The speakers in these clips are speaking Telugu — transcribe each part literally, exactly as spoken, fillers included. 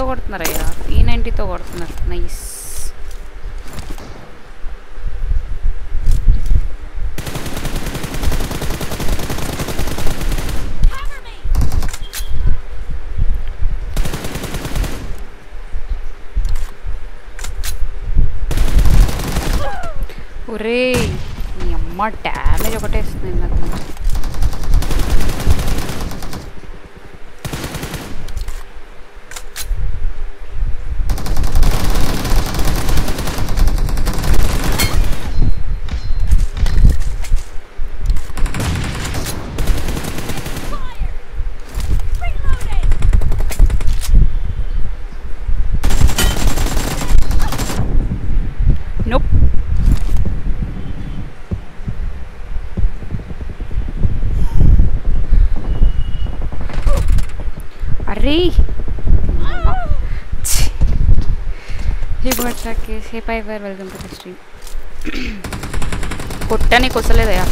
కొడుతున్నారయ్యా ఈ నైంటీతో కొడుతున్నారు నైస్ ఒరే నీ అమ్మ డ్యామేజ్ ఒకటే ఇస్తుంది నాకు Hey Piper, welcome to the stream. కొట్టని కొసలేదయా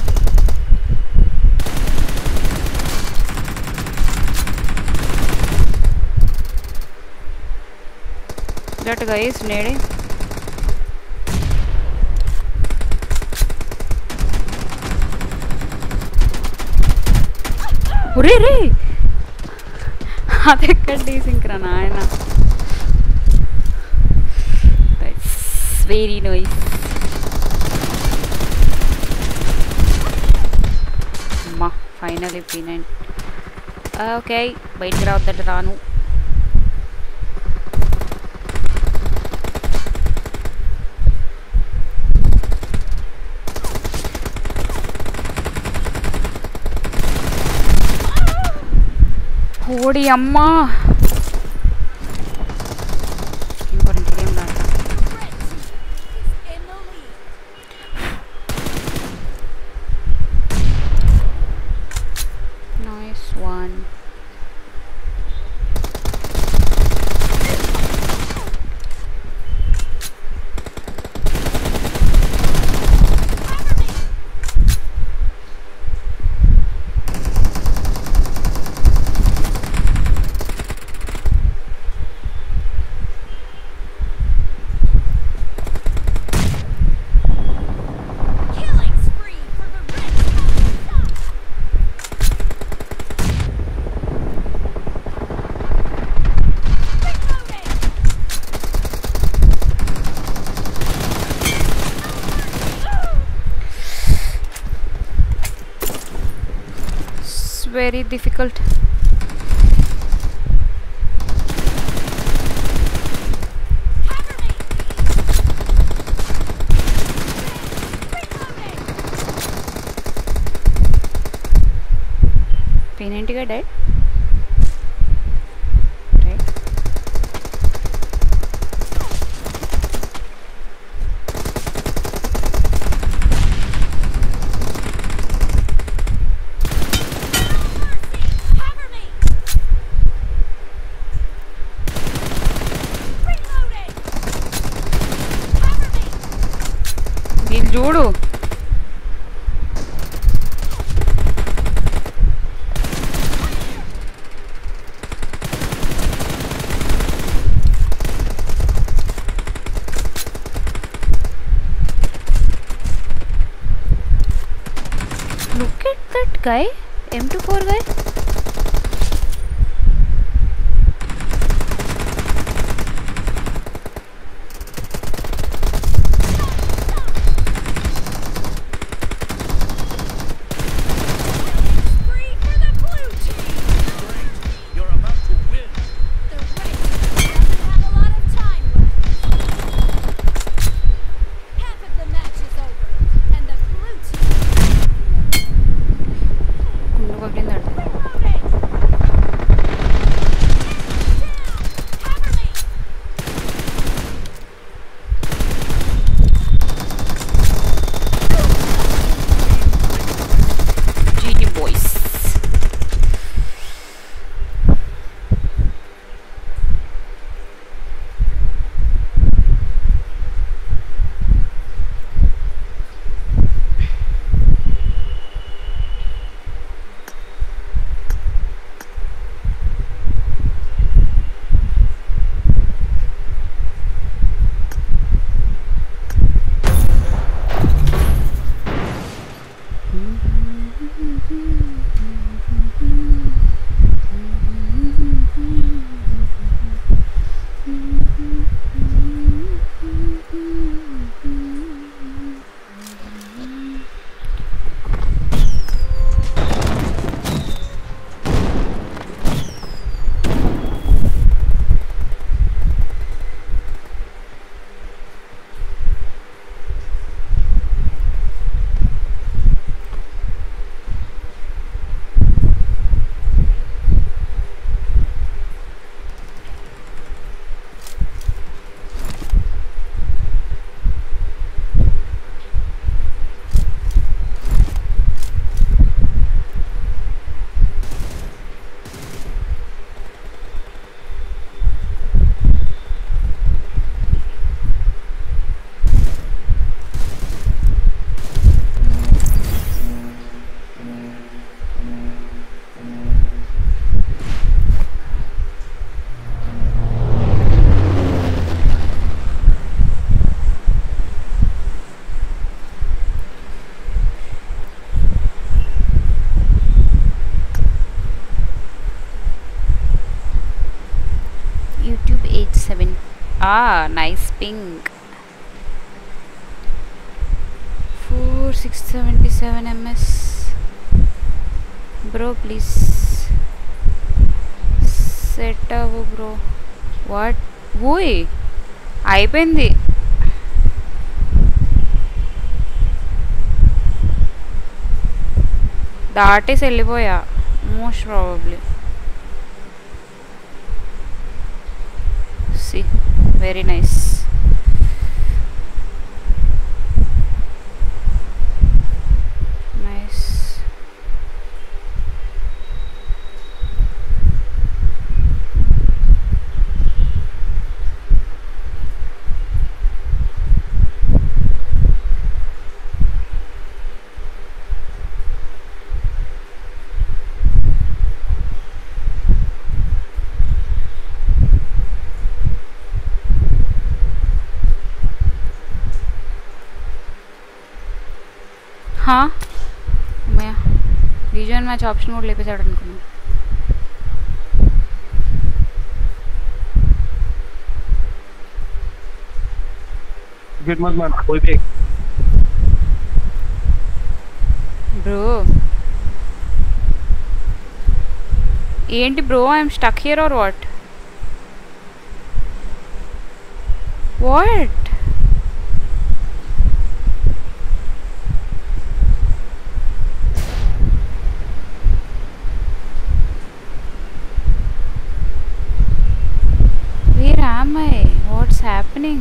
దట్ గైస్ నేడే ఒరే రే అదెక్కడ డీసింక్రా నాయన very nice ma finally P nine okay bite gra avadda raanu odi amma very difficult P ninety got dead right చూడు look at that guy M twenty-four guy What YouTube eight seven. Ah, nice ping. four six seven seven M S. Bro, please set up, bro. What? Woi, అయిపోయింది. దాటేసి వెళ్ళిపోయా most probably. See, very nice. Nice. అమ్మయ్య రీజన్ మ్యాచ్ ఆప్షన్ కూడా లేపేశాడు అనుకున్నా. బ్రో ఏంటి bro, I'm stuck here or what? What? Where am I? What's happening?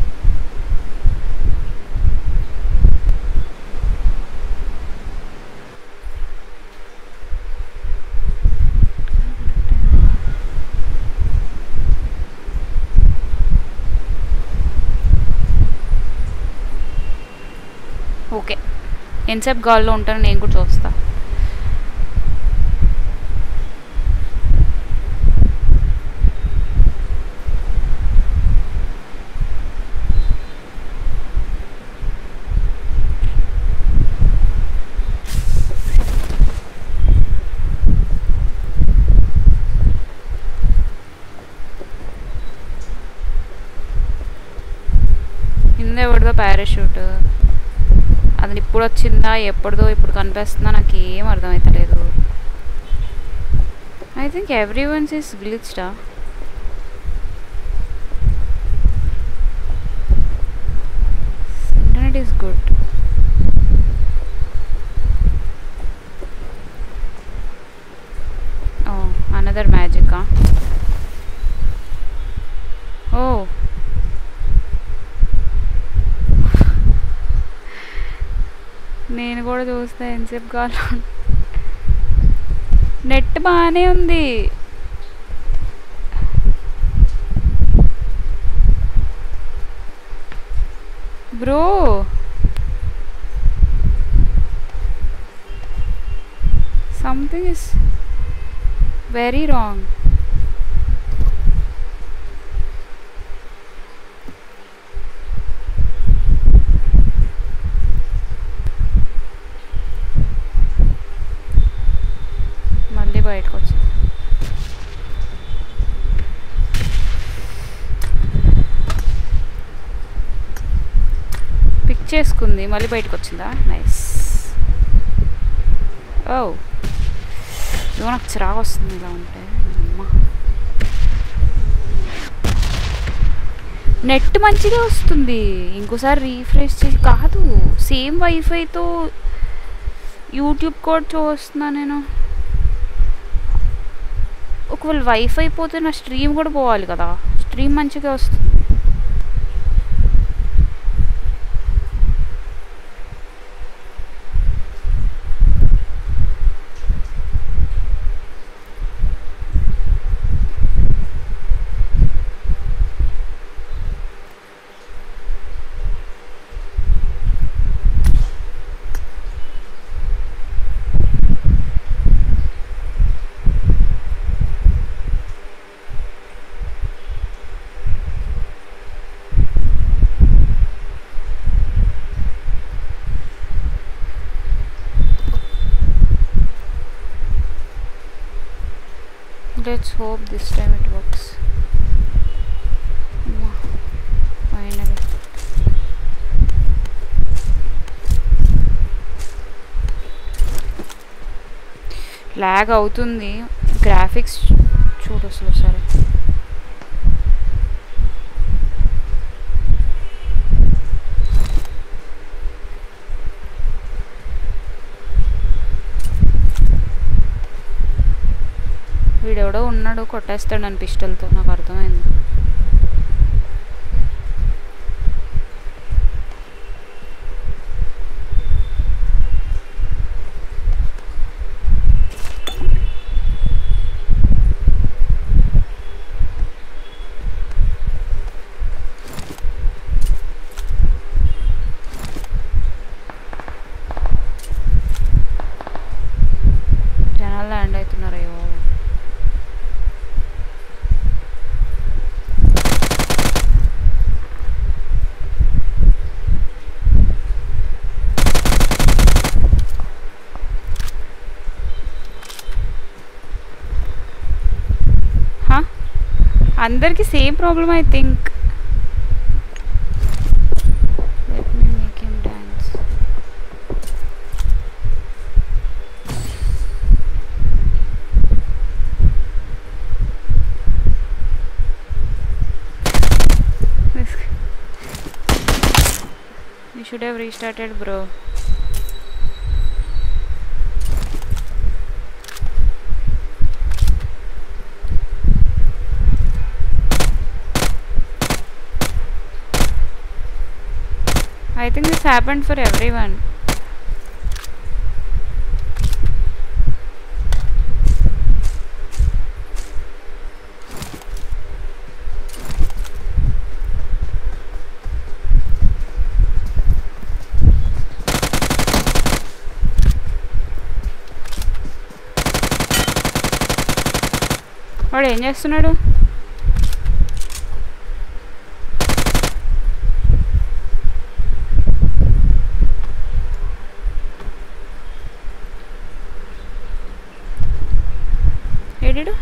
Okay, ఎంతసేపు గాల్లో ఉంటాను నేను కూడా చూస్తా. ఎవరిదో పారాషూట్, అది ఇప్పుడు వచ్చిందా ఎప్పుడుదో ఇప్పుడు కనిపిస్తుందా నాకు ఏం అర్థమవుతలేదు. I think every ones is గ్లిచ్డా. Internet is good. Oh another మ్యాజికా. ఓ నేను కూడా చూస్తా ఎంతసేపు కావాలో. నెట్ బాగానే ఉంది. Bro something is very wrong. బయటకు వచ్చి పిక్ చేసుకుంది, మళ్ళీ బయటకు వచ్చిందా? నైస్. ఓ ఇదో నాకు చిరాకు వస్తుంది ఇలా ఉంటే. అమ్మా నెట్ మంచిగా వస్తుంది, ఇంకోసారి రీఫ్రెష్ చేసి కాదు సేమ్ వైఫైతో యూట్యూబ్ కూడా చూస్తున్నా నేను. ఒకవేళ వైఫై పోతే నా స్ట్రీమ్ కూడా పోవాలి కదా, స్ట్రీమ్ మంచిగా వస్తుంది. Let's hope this time it works. Finally. Lag అవుతుంది, గ్రాఫిక్స్ చూడు అసలు సరే. వీడెవడో ఉన్నాడు కొట్టేస్తాడు నన్ను పిస్టల్తో, నాకు అర్థమైంది. జనాలు ల్యాండ్ అవుతున్నారు. అయ్యో అందరికి same problem I think. Let me make him dance. You should have restarted, bro. I think this happened for everyone. వాడు ఏం చేస్తున్నాడు? ఏడు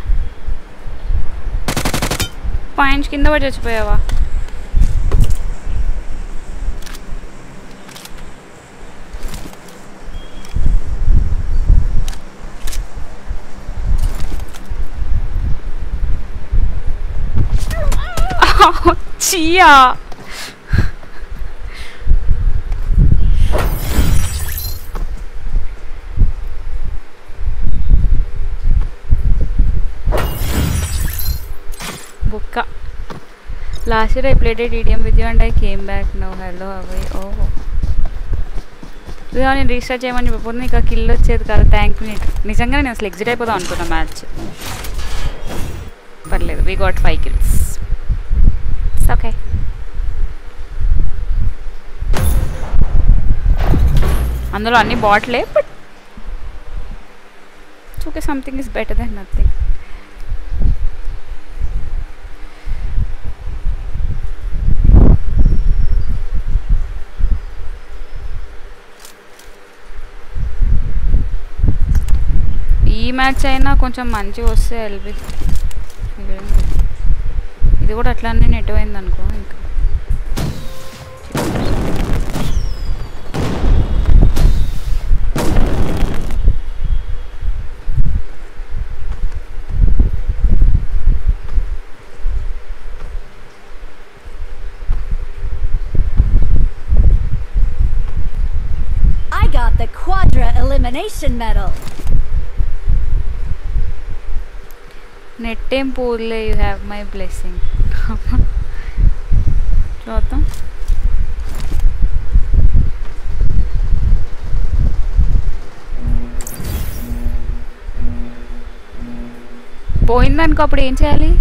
పాయింట్స్ కింద పడి చచ్చిపోయావా? చీయా బుక్క. Last year I played a D D M with you and I came back now. Hello away. Oh ఇదిగో నేను రీస్టార్ట్ చేయమని చెప్పకపోతే నీకు ఆ కిల్ వచ్చేది కాదు. Thank you. నిజంగా నేను అసలు ఎగ్జిట్ అయిపోదాం అనుకున్నా మ్యాచ్. పర్లేదు, we got five kills. Okay అందులో అన్ని బాట్లే, but okay something is better then nothing. ఈ మ్యాచ్ అయినా కొంచెం మంచిగా వస్తే ఎల్బి ఇది కూడా అట్లానే నెట్ అయింది అనుకో ఇంకా Got the Quadra Elimination Medal. Nettem poole, you have my blessing. చూద్దాం పోయిందనుకో అప్పుడు ఏం చేయాలి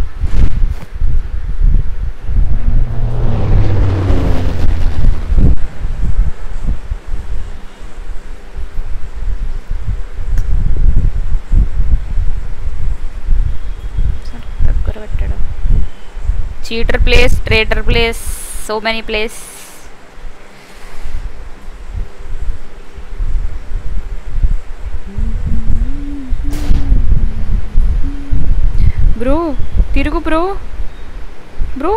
cheater place, traitor place, so many place. Bro, tirugu bro. Bro.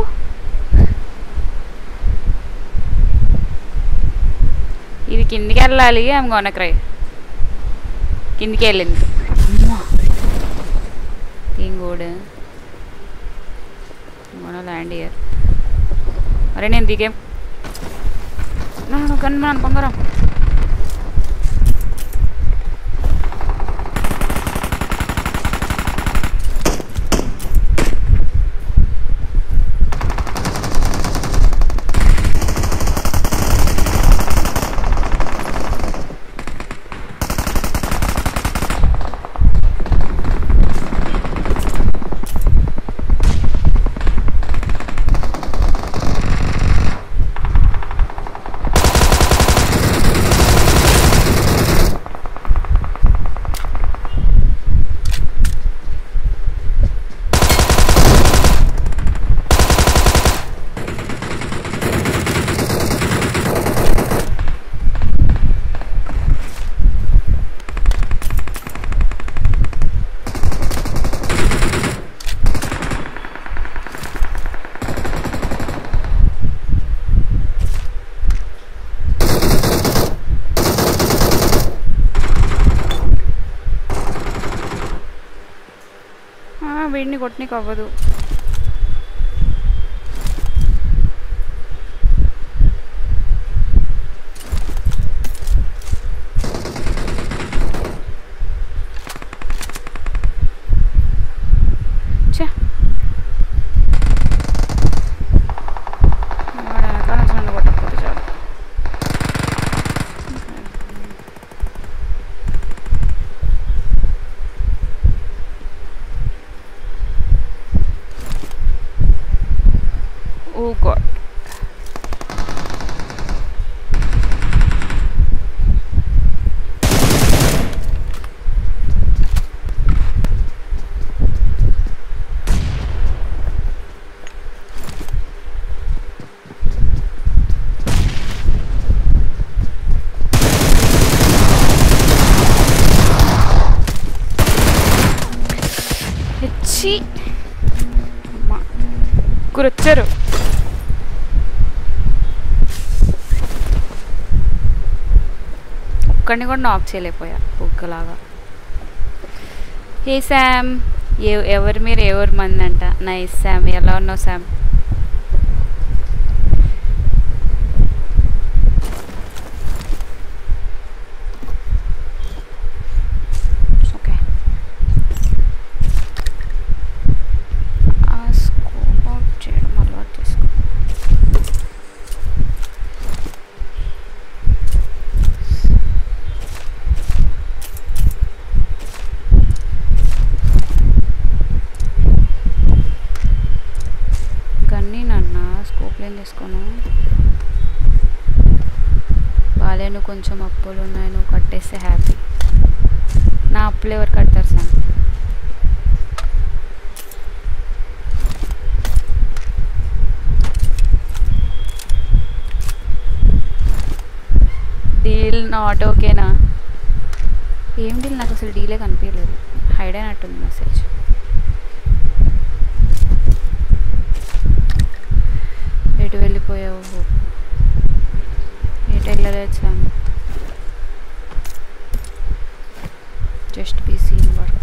ఇది కిందికి వెళ్ళాలి ఐఎమ్ గోనా క్రై కిందికి వెళ్ళింది ఏం గోడ్ gonna land here. Are నేను దిగే no no గన్ మ్యాన్ బంగారం వీడిని కొట్టనీకి అవ్వదు చే వెనకాల కొట్టకపోతే చాలు Oh God. Hechchi. Ma. Kurucharu. ఒక్కడిని కూడా నాక్ చేయలేకపోయా కుక్కలాగా హే శామ్ ఎవరు మీరు ఎవరు మంది అంట నైస్ శామ్ ఎలా ఉన్నావు శామ్ ఓకే ఆ స్కోప్ అవుట్ చేయడం అలవాటు చేసుకో తీసుకోను బాలే నువ్వు కొంచెం అప్పులు ఉన్నాయి నువ్వు కట్టేస్తే హ్యాపీ నా అప్పులు ఎవరు కడతారు సార్ డీల్ నాట్ ఓకేనా ఏం డీల్ నాకు అసలు డీలే కనిపించలేదు హైడ్ అయినట్టుంది మెసేజ్ ఎటు వెళ్ళిపోయావు ఎటు వెళ్ళలేదు సామ్ జస్ట్ బీ సీన్ వర్క్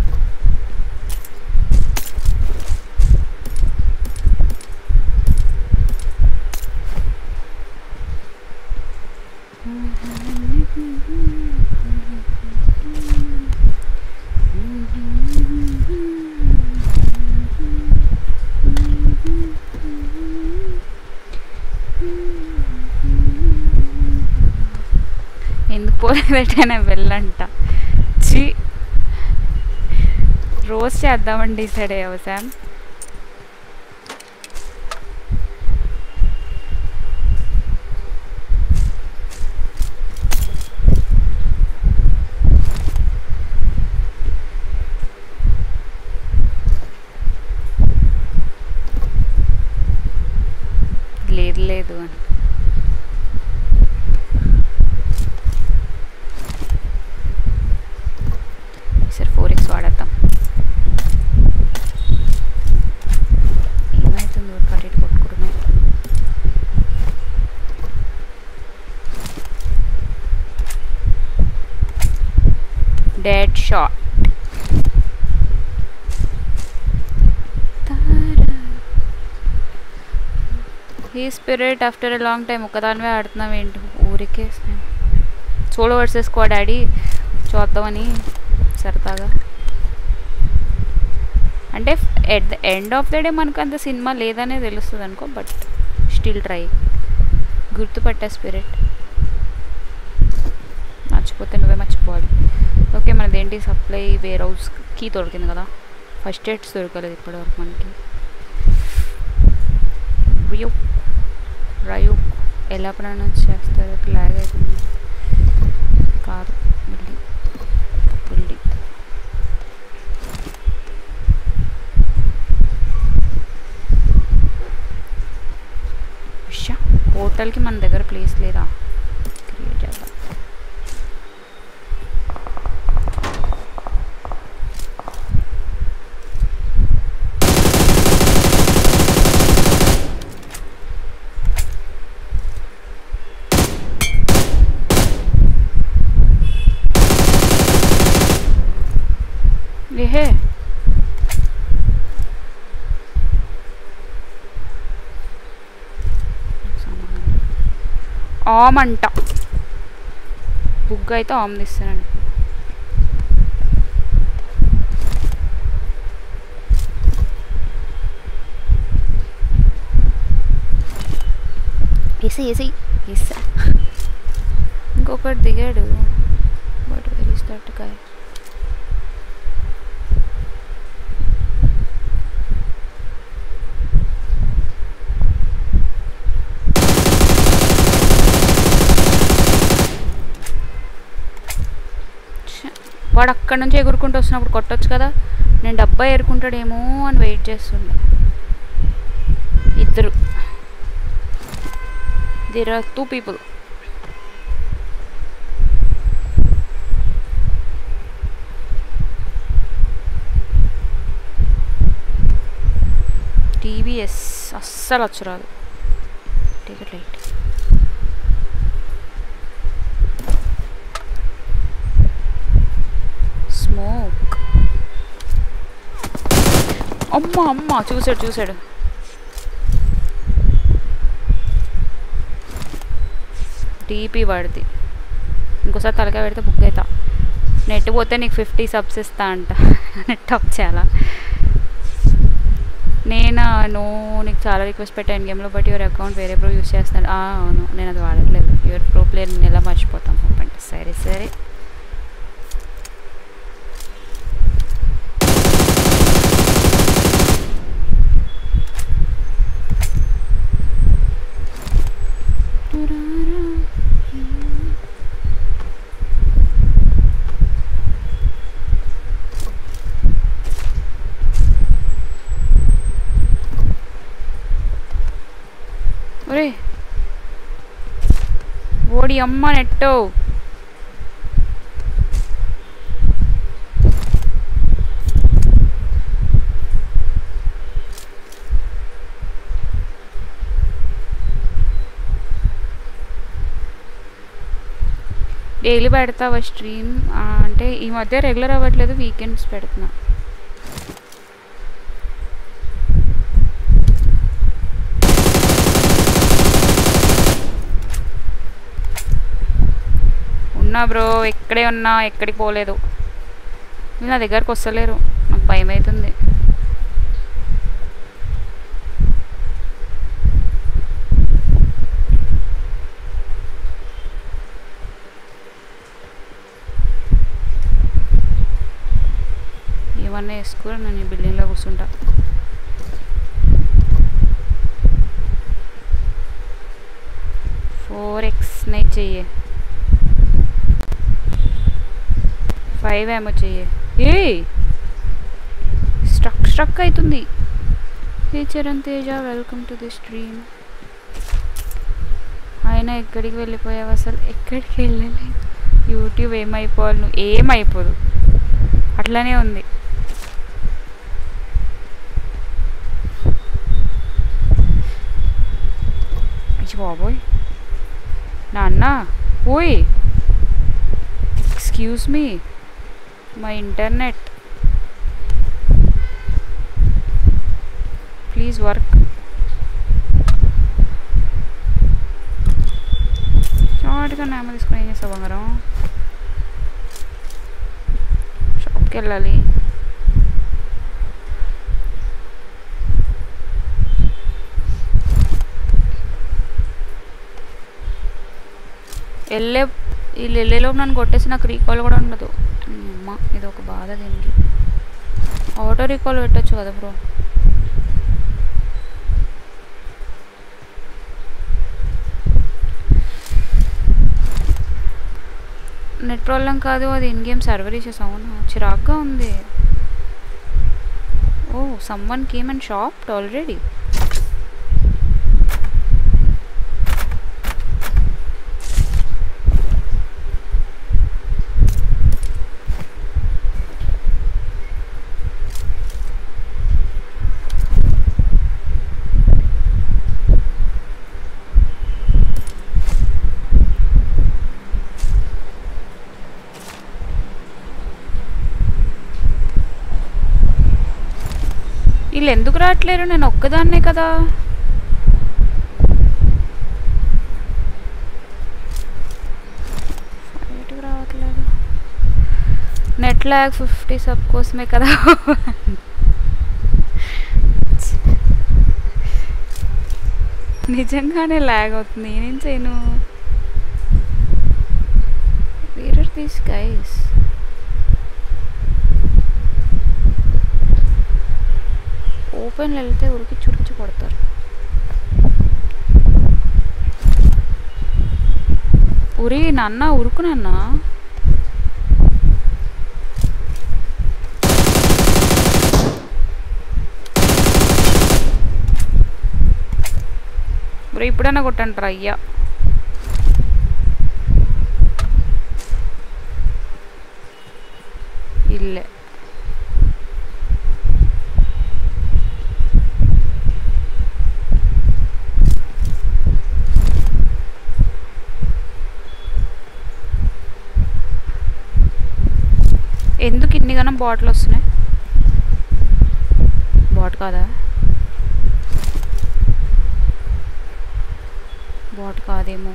ఎందుకు పోలేదటైనా వెళ్ళంట చి రోజు చేద్దామని డిసైడ్ అయ్యావు శామ్ లేదు లేదు అని సరే ఫోర్ ఎక్స్ వాడేద్దాం ఏమవుతుంది ఊరు కరెక్ట్ కొట్టుకుంటున్నాయి డెడ్ షాట్ ఈ spirit after a long time ఒకదానివే ఆడుతున్నాం ఏంటి ఊరికే సోలో వర్సెస్ స్క్వాడ్ ఆడి చూద్దామని సరదాగా అంటే at the end of the day మనకు అంత సినిమా లేదనే తెలుస్తుంది అనుకో బట్ స్టిల్ ట్రై గుర్తుపట్టా స్పిరిట్ మర్చిపోతే నువ్వే మర్చిపోవాలి ఓకే మనదేంటి సప్లై వేర్ హౌస్కి దొరికింది కదా ఫస్ట్ ఎయిడ్స్ దొరకలేదు ఇప్పటివరకు మనకి రియో రయో ఎలా ప్రొనౌన్స్ చేస్తారు లాగ్ అవుతుంది కాదు బిల్డింగ్ బిల్డింగ్ విషా పోర్టల్కి మన దగ్గర ప్లేస్ లేదా క్రియేట్ చేద్దాం ఏహే ఆమ్ అంట బుగ్గ అయితే ఆమ్ తీస్తానండి వేసి వేసి వేసా ఇంకొకటి దిగాడు బట్ వెరీ స్టార్ట్ కాయ వాడు అక్కడి నుంచి ఎగురుకుంటూ వస్తున్నప్పుడు కొట్టొచ్చు కదా నేను డబ్బా ఏరుకుంటాడేమో అని వెయిట్ చేస్తుండే ఇద్దరు there are two people TVs అస్సలు వచ్చరాదు టికెట్ లైట్ స్మోక్ అమ్మ అమ్మ చూసాడు చూసాడు టీపీ వాడిది ఇంకోసారి తలకాయ పెడితే బుక్ అవుతా నెట్ పోతే నీకు ఫిఫ్టీ సబ్స్ ఇస్తా అంట నెట్ ఆఫ్ చేయాలా నేను నో నీకు చాలా రిక్వెస్ట్ పెట్టాను గేమ్లో బట్ యువర్ అకౌంట్ వేరే ప్రో యూస్ చేస్తాను అవును నేను అది వాడట్లేదు యువర్ ప్రో ప్లేయర్ నేను ఎలా మర్చిపోతాను అంటే సరే సరే ఒరే ఓడి అమ్మ నెట్టో డైలీ పెడతావా స్ట్రీమ్? అంటే ఈ మధ్య రెగ్యులర్ అవ్వట్లేదు, వీకెండ్స్ పెడుతున్నా. ఉన్నా బ్రో, ఎక్కడే ఉన్నా, ఎక్కడికి పోలేదు. నా దగ్గరకు వస్తలేరు, నాకు భయం అవుతుంది. ఏమన్నా వేసుకో, నేను ఈ బిల్డింగ్లో కూర్చుంటా. ఫోర్ ఎక్స్ నైట్ చెయ్యి, ఫైవ్ ఏమో చెయ్యి. ఏ స్ట్రక్ స్ట్రక్ అవుతుంది. Hey Charan Teja, welcome to the stream. ఆయన ఎక్కడికి వెళ్ళిపోయావు అసలు? ఎక్కడికి వెళ్ళలేదు. యూట్యూబ్ ఏమైపోవాలి, నువ్వు ఏమైపోదు, అట్లానే ఉంది. బాబోయ్ నాన్న, ఓయ్ excuse me, my internet please work. షార్ట్గా నేమ తీసుకుని ఏం చేస్తావు బంగారం? షాప్కి వెళ్ళాలి. వెళ్ళే వీళ్ళు వెళ్ళేలో నన్ను కొట్టేసి నాకు రీకాల్ కూడా ఉండదు. అమ్మ ఇది ఒక బాధ. దీనికి ఆటో రీకాల్ పెట్టచ్చు కదా బ్రో. నెట్ ప్రాబ్లం కాదు, అది ఇన్ గేమ్ సర్వర్ ఇష్యూస్. అవునా, చిరాగ్గా ఉంది. Oh someone came and shopped already. వీళ్ళు ఎందుకు రావట్లేరు? నేను ఒక్కదాన్నే కదా. బయటకు రావట్లేదు. నెట్ ల్యాగ్ ఫిఫ్టీ సబ్ కోసమే కదా. నిజంగానే ల్యాగ్ అవుతుంది, నేనేం చేయను. Where are these guys? Open వెళ్తే ఉరికి చురికి కొడతారు. ఉరి నాన్న, ఉరుకు నాన్న. ఉరి ఇప్పుడైనా కొట్టంటారా అయ్యా? ఇల్లే ఎందుకు ఇన్ని గనం బాటిల్ వస్తున్నాయి? బాట్ కాదా? బాట్ కాదేమో.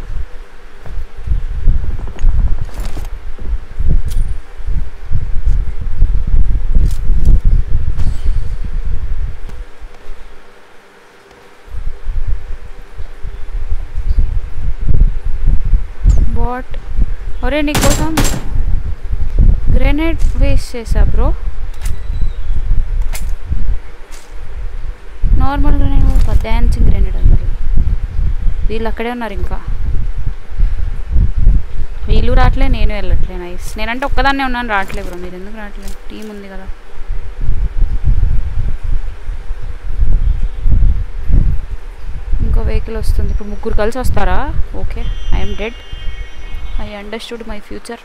బాట్. ఒరే నీకోసం గ్రెనేడ్ వేస్ట్ చేసా బ్రో. నార్మల్ గ్రెనేడ్ ఒక డ్యాన్సింగ్ గ్రెనేడ్ అన్నారు. వీళ్ళు అక్కడే ఉన్నారు. ఇంకా వీళ్ళు రావట్లే, నేను వెళ్ళట్లే. నైస్. నేనంటే ఒక్కదాన్నే ఉన్నాను, రావట్లే బ్రో. మీరు ఎందుకు రావట్లేదు? టీం ఉంది కదా. ఇంకో వెహికల్ వస్తుంది. ఇప్పుడు ముగ్గురు కలిసి వస్తారా? Okay, I'm dead. I understood my future.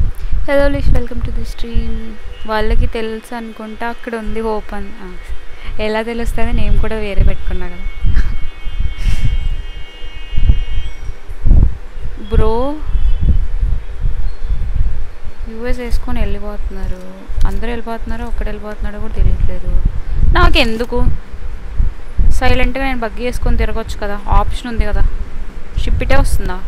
Hello లిష్, వెల్కమ్ టు ది స్ట్రీమ్. వాళ్ళకి తెలుసు అనుకుంటా, అక్కడ ఉంది ఓపెన్. ఎలా తెలుస్తుంది? నేమ్ కూడా వేరే పెట్టుకున్నా కదా. బ్రో యూఎస్ వేసుకొని వెళ్ళిపోతున్నారు. అందరూ వెళ్ళిపోతున్నారు, ఒక్కడు వెళ్ళిపోతున్నాడో కూడా తెలియట్లేదు నాకెందుకు. సైలెంట్గా నేను బగ్గి వేసుకొని తిరగచ్చు కదా, ఆప్షన్ ఉంది కదా. షిప్ ఇటే వస్తుందా?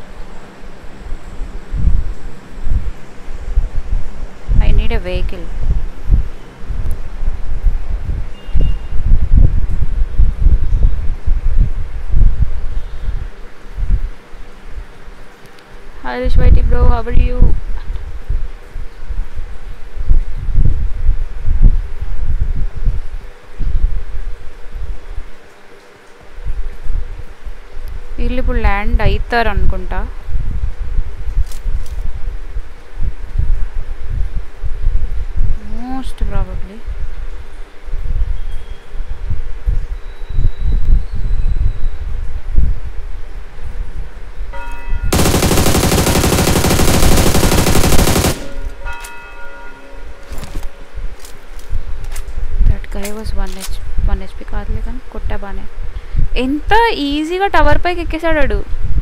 I need a vehicle. Hi Rishwaiti bro, how are you? వీళ్ళు ఇప్పుడు ల్యాండ్ అవుతారు అనుకుంటా. Most probably. Guy was one H one HP కాదులే కానీ కొట్టా బానే. ఎంత ఈజీగా టవర్ పైకి ఎక్కేసాడాడు.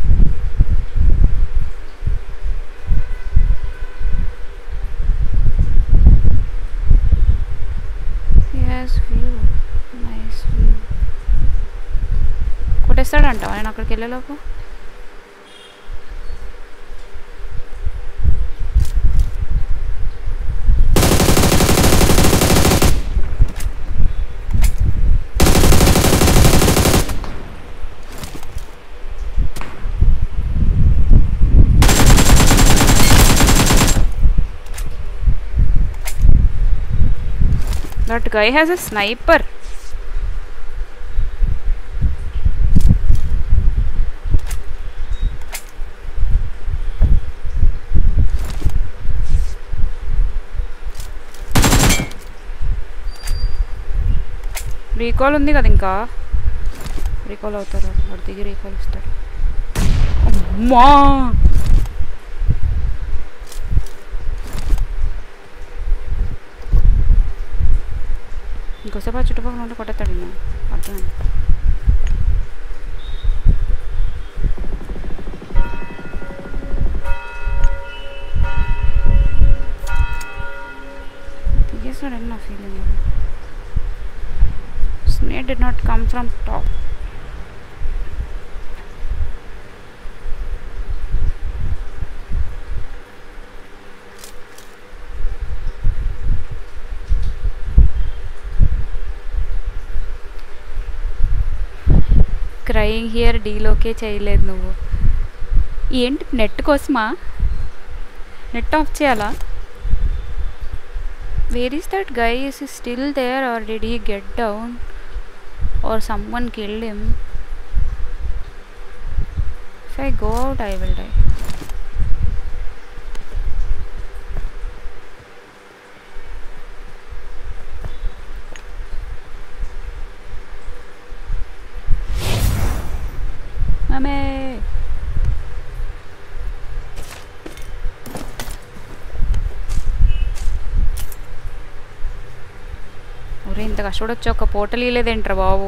Nice view. కొట్టేస్తాడంటావా నేను అక్కడికి వెళ్ళేలోపు? That guy has a sniper. Recall ఉంది కదా, ఇంకా రీకాల్ అవుతారు. వాడు దిగి రీకాల్ ఇస్తాడు. అమ్మా ఇంకోసేపు ఆ చుట్టుపక్కల ఉంటే కొట్టేస్తాడు. నేను అర్థమైంది. దిగేస్తాడని నా feeling. Snake did not come from top. Crying here డీలోకే చేయలేదు నువ్వు. ఏంటి నెట్ కోసమా? నెట్ ఆఫ్ చేయాలా? Where is that guy? Is still there or did he get down or someone killed him? If I go out I will die. ఒరే ఇంత కష్టపడొచ్చి ఒక పోటలు ఇలేదేంట్రా బాబు.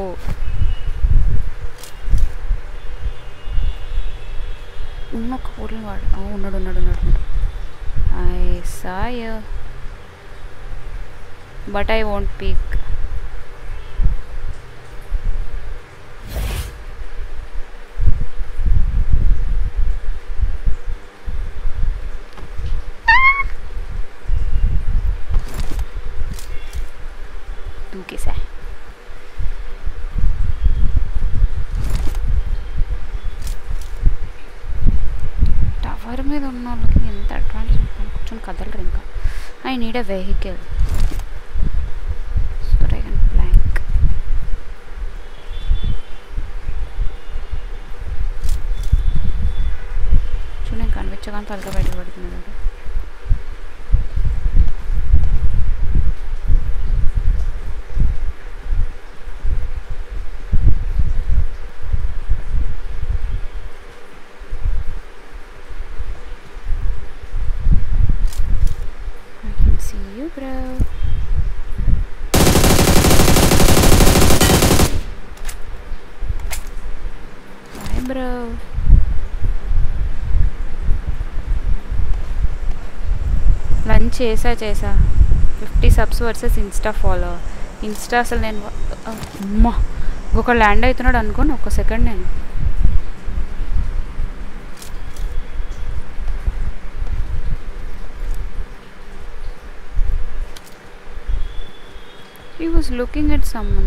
ఉన్న ఒక పోటలు వాడు ఉన్నాడు ఉన్నాడు ఉన్నాడు I saw but I won't peek. దూకేసా. టవర్ మీద ఉన్న వాళ్ళకి ఎంత అడ్వాంటేజ్. కూర్చొని కదలరు ఇంకా. I need a vehicle so that I can plank. చూడు నేను కనిపించగానే తలగా బయటకు పడుతున్నాడు. బ్రో. లంచ్ చేసా చేసా fifty subs versus insta follow. Insta అసలు నేను అమ్మా ఒక ల్యాండ్ అవుతున్నాడు అనుకోండి ఒక్క సెకండ్. నేను he was looking at someone.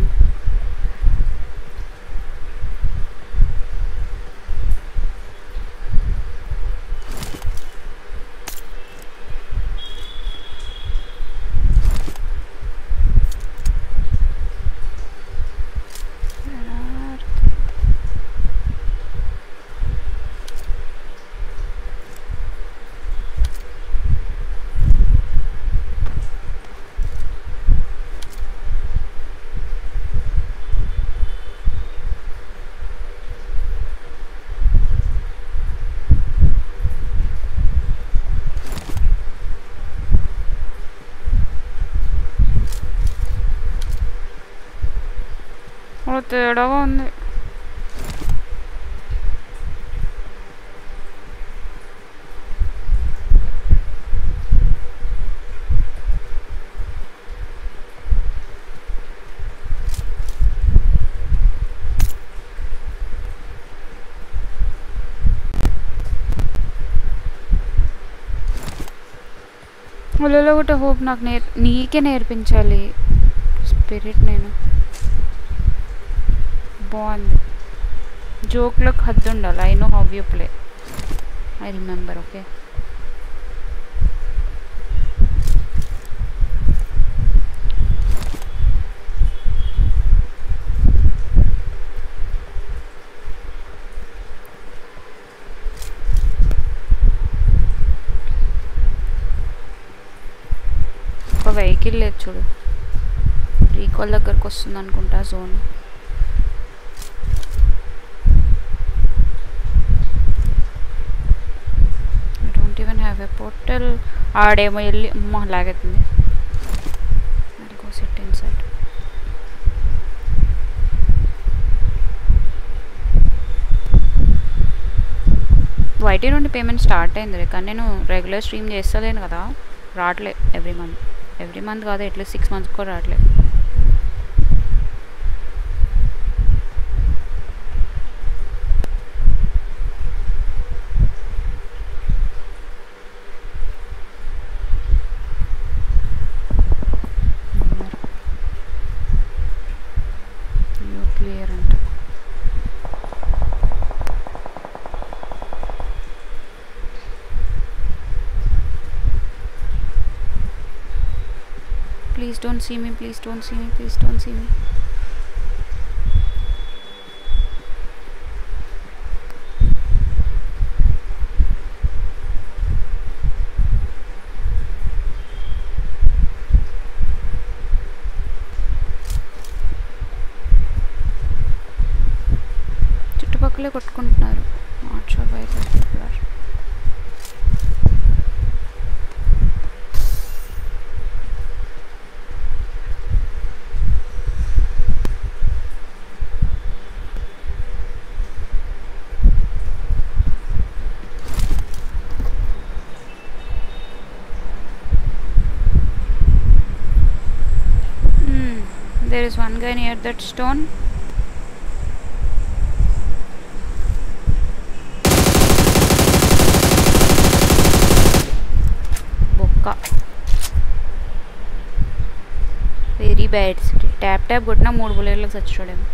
తేడాగా ఉంది. వాళ్ళలో ఒకటి హోప్ నాకు నేర్ నీకే నేర్పించాలి స్పిరిట్. నేను బాగుంది. జోక్లకు హద్దు ఉండాలి. I know how you play. I remember. Okay ఒక వెహికల్ లేదు చూడు. రీకాల్ దగ్గరకు వస్తుంది అనుకుంటా zone. Even have a portal. ఆడేమో వెళ్ళి అమ్మ లాగెత్తుంది. అది go sit inside. YT నుండి పేమెంట్ స్టార్ట్ అయింది కానీ నేను రెగ్యులర్ స్ట్రీమ్ చేస్తలేను కదా, రావట్లే. ఎవ్రీ మంత్ ఎవ్రీ మంత్ కాదు ఎట్లీస్ట్ సిక్స్ మంత్స్ కూడా రావట్లేదు. క్లియర్ అంట. Please don't see me, please don't see me, please don't see me. చుట్టుపక్కలే కొట్టుకుంటున్నారు. Not sure why that people are. There is one guy near that stone. Bokka. Very bad. Tap tap కొట్టినా మూడు బుల్లెట్లకు చచ్చాడేమో.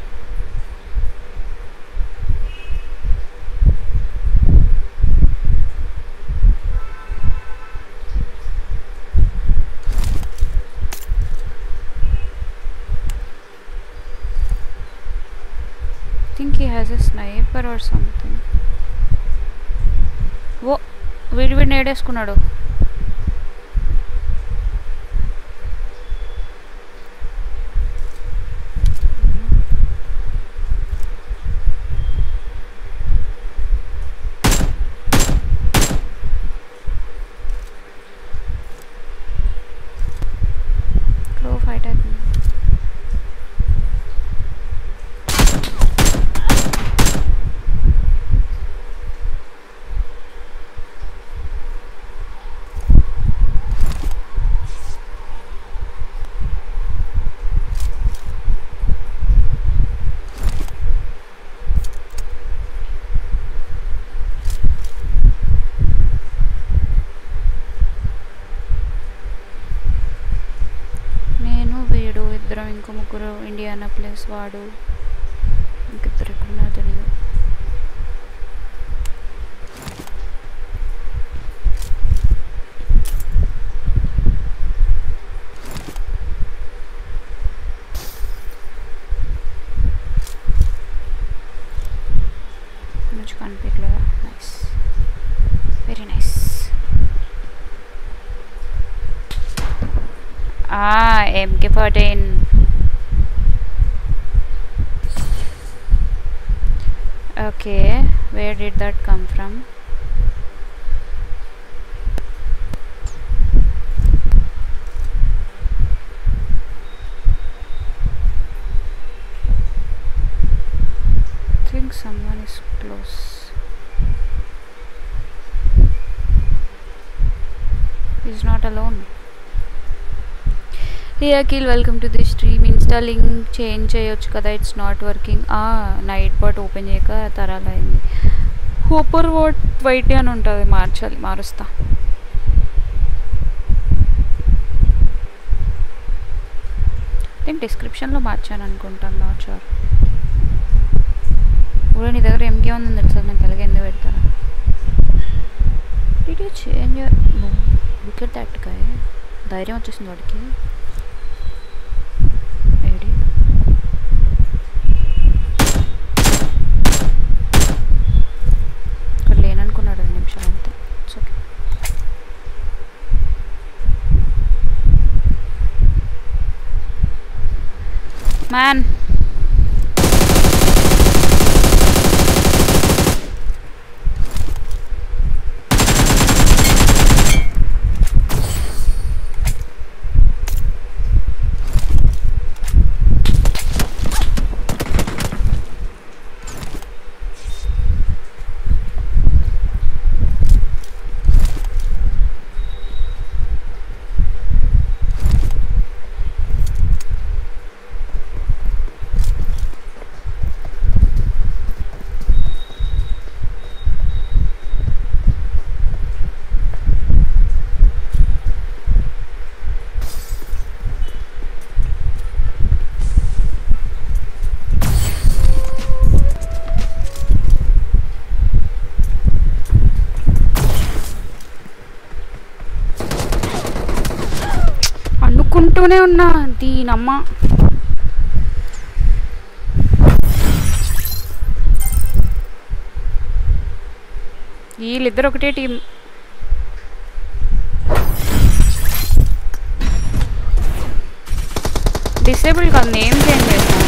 I think he has a sniper or something. वो వీడి వీడి నేడేసుకున్నాడు. క్లో ఫైట్ అవుతుంది. ముగ్గురు ఇండియానా ప్లేస్ వాడు ఇంకిద్దరు ఎక్కడున్నారో తెలియదు. నుంచి కనిపించలేదా? Nice, very nice. M K fourteen. Okay, where did that come from? I think someone is close. He's not alone. Hey Akhil, welcome to the stream. Installing change చేయొచ్చు కదా, it's not working. Night but open చేయక తరాలు అయింది. హూపర్ వాట్ వైట్ అని ఉంటుంది, మార్చాలి, మారుస్తా. నేను డిస్క్రిప్షన్లో మార్చాను అనుకుంటాను, నాట్ షూర్. ఇప్పుడు నీ దగ్గర ఎంకే ఉందని తెలుసా, నేను తెలుగు ఎందుకు పెడతాను. Did you change look at that guy. ధైర్యం వచ్చేసింది వాడికి. ఏడి ఇక్కడ లేననుకున్నాడు, రెండు నిమిషాలు అంతే. It's okay. మ్యాన్ అనుకుంటూనే ఉన్నా దీనమ్మ. వీళ్ళిద్దరు ఒకటే టీం. డిసేబుల్ కాదు, నేమ్ చేంజ్ చేస్తాను.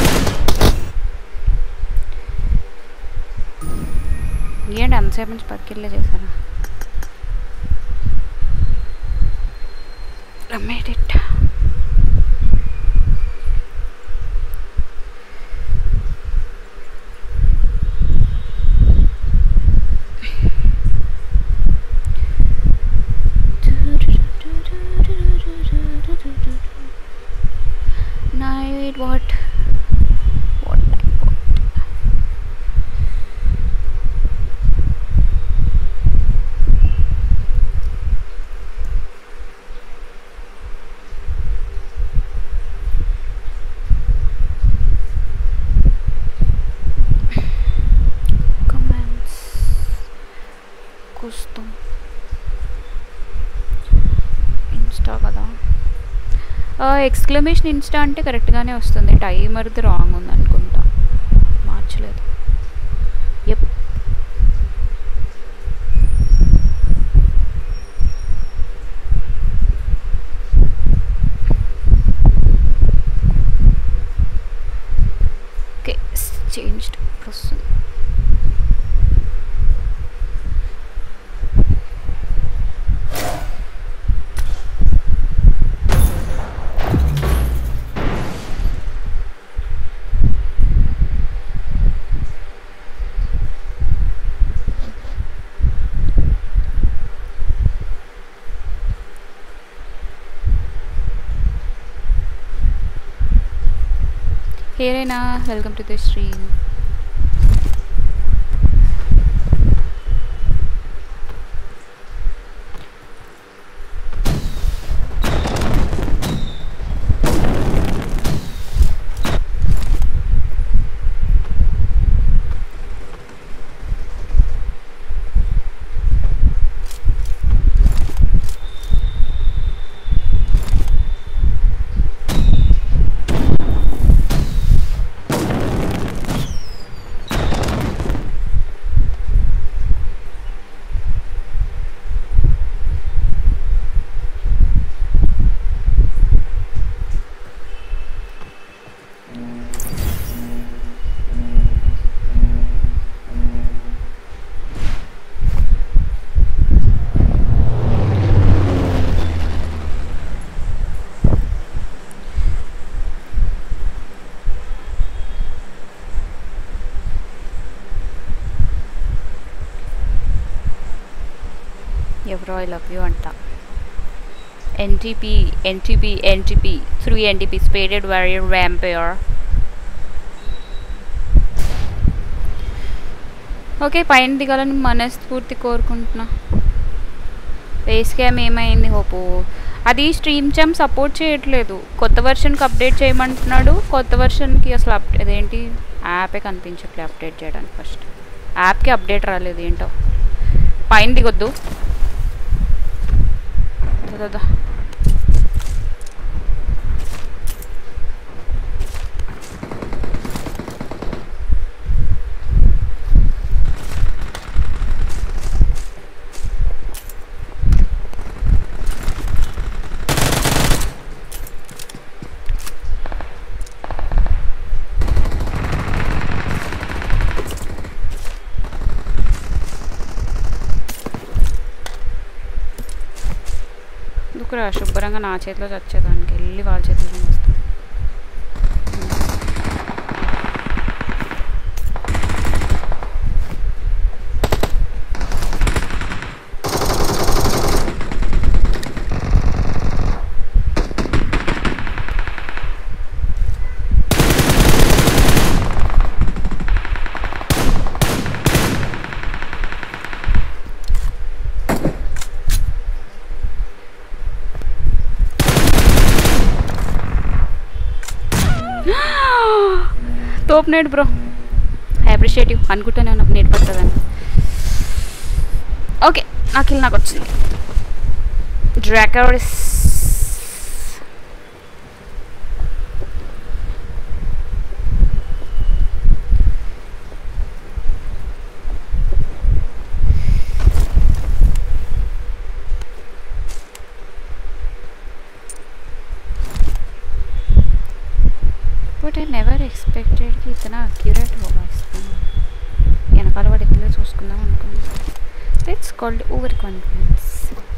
ఏంటి అంతసేపు నుంచి పక్కిళ్ళే చేశాను. I made it. Night what? What night what? చూస్తాం. ఇన్స్టా కదా, ఎక్స్క్లమేషన్ ఇన్స్టా అంటే కరెక్ట్గానే వస్తుంది. టైమర్ది రాంగ్ ఉంది అనుకుంటా, మార్చలేదు. ఎప్ ఓకే, చేంజ్డ్ వస్తుంది. Hey Reina, welcome to the stream. ఎవరో ఐ లవ్ యూ అంట. NTP NTP NTP three NTP spaded warrior vampire. Okay, పైన దిగాలని మనస్ఫూర్తి కోరుకుంటున్నా. ఫేస్ క్యామ్ ఏమైంది హోపు? అది స్ట్రీమ్ చామ్ సపోర్ట్ చేయట్లేదు. కొత్త వర్షన్కి అప్డేట్ చేయమంటున్నాడు. కొత్త వర్షన్కి అసలు అప్ అదేంటి యాపే కనిపించట్లేదు అప్డేట్ చేయడానికి. ఫస్ట్ యాప్కి అప్డేట్ రాలేదు ఏంటో. పైన దిగొద్దు. దా దుకురా శుభ్రంగా నా చేతిలో చచ్చేదానికి వెళ్ళి వాళ్ళ చేతిలో వస్తాను. తోపు నేడు బ్రో, ఐ అప్రిషియేట్ యూ. అనుకుంటూనే నాకు నేడు పడుతుందని. ఓకే, నా కిల్ నాకు వచ్చింది. డ్రాకర్స్ बट आई नेवर एक्सपेक्टेड कि इतना एक्यूरेट होगा इसमें. వెనకాల వాడు ఎత్తులో చూసుకుందాం అనుకున్నాను. It's called overconfidence.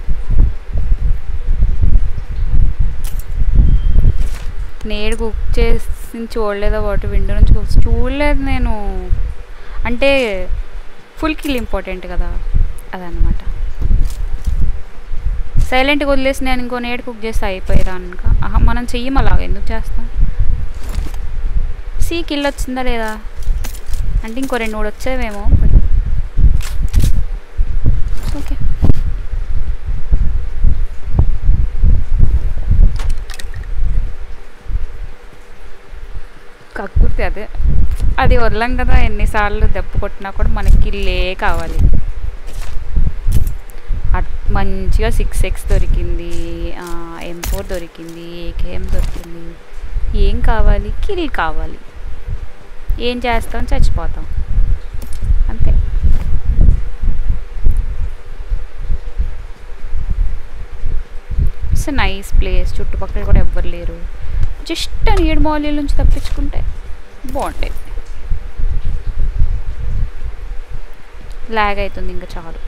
Nade cook చేసి చూడలేదా వాటి విండో నుంచి కుక్ చూడలేదు నేను. అంటే ఫుల్ కిల్ ఇంపార్టెంట్ కదా అదనమాట. సైలెంట్గా వదిలేసి నేను ఇంకో నేడు కుక్ చేస్తే అయిపోయారా అనుక. ఆహా, మనం చెయ్యం అలాగా, ఎందుకు చేస్తాం? సి కిల్ వచ్చిందా లేదా అంటే ఇంకో రెండు మూడు వచ్చేవేమో. ఓకే, కాకపోతే అదే అది వదలం కదా. ఎన్నిసార్లు దెబ్బ కొట్టినా కూడా మనకి కిల్లే కావాలి. మంచిగా సిక్స్ ఎక్స్ దొరికింది, ఎం ఫోర్ దొరికింది, ఏకేఎం దొరికింది. ఏం కావాలి? కిల్ కావాలి. ఏం చేస్తాం? చచ్చిపోతాం అంతే. It's nice place. చుట్టుపక్కల కూడా ఎవ్వరు లేరు. జస్ట్ నీడ్ మాల్యూల్ నుంచి తప్పించుకుంటే బాగుంటుంది. లాగ్ అవుతుంది ఇంకా చాలు.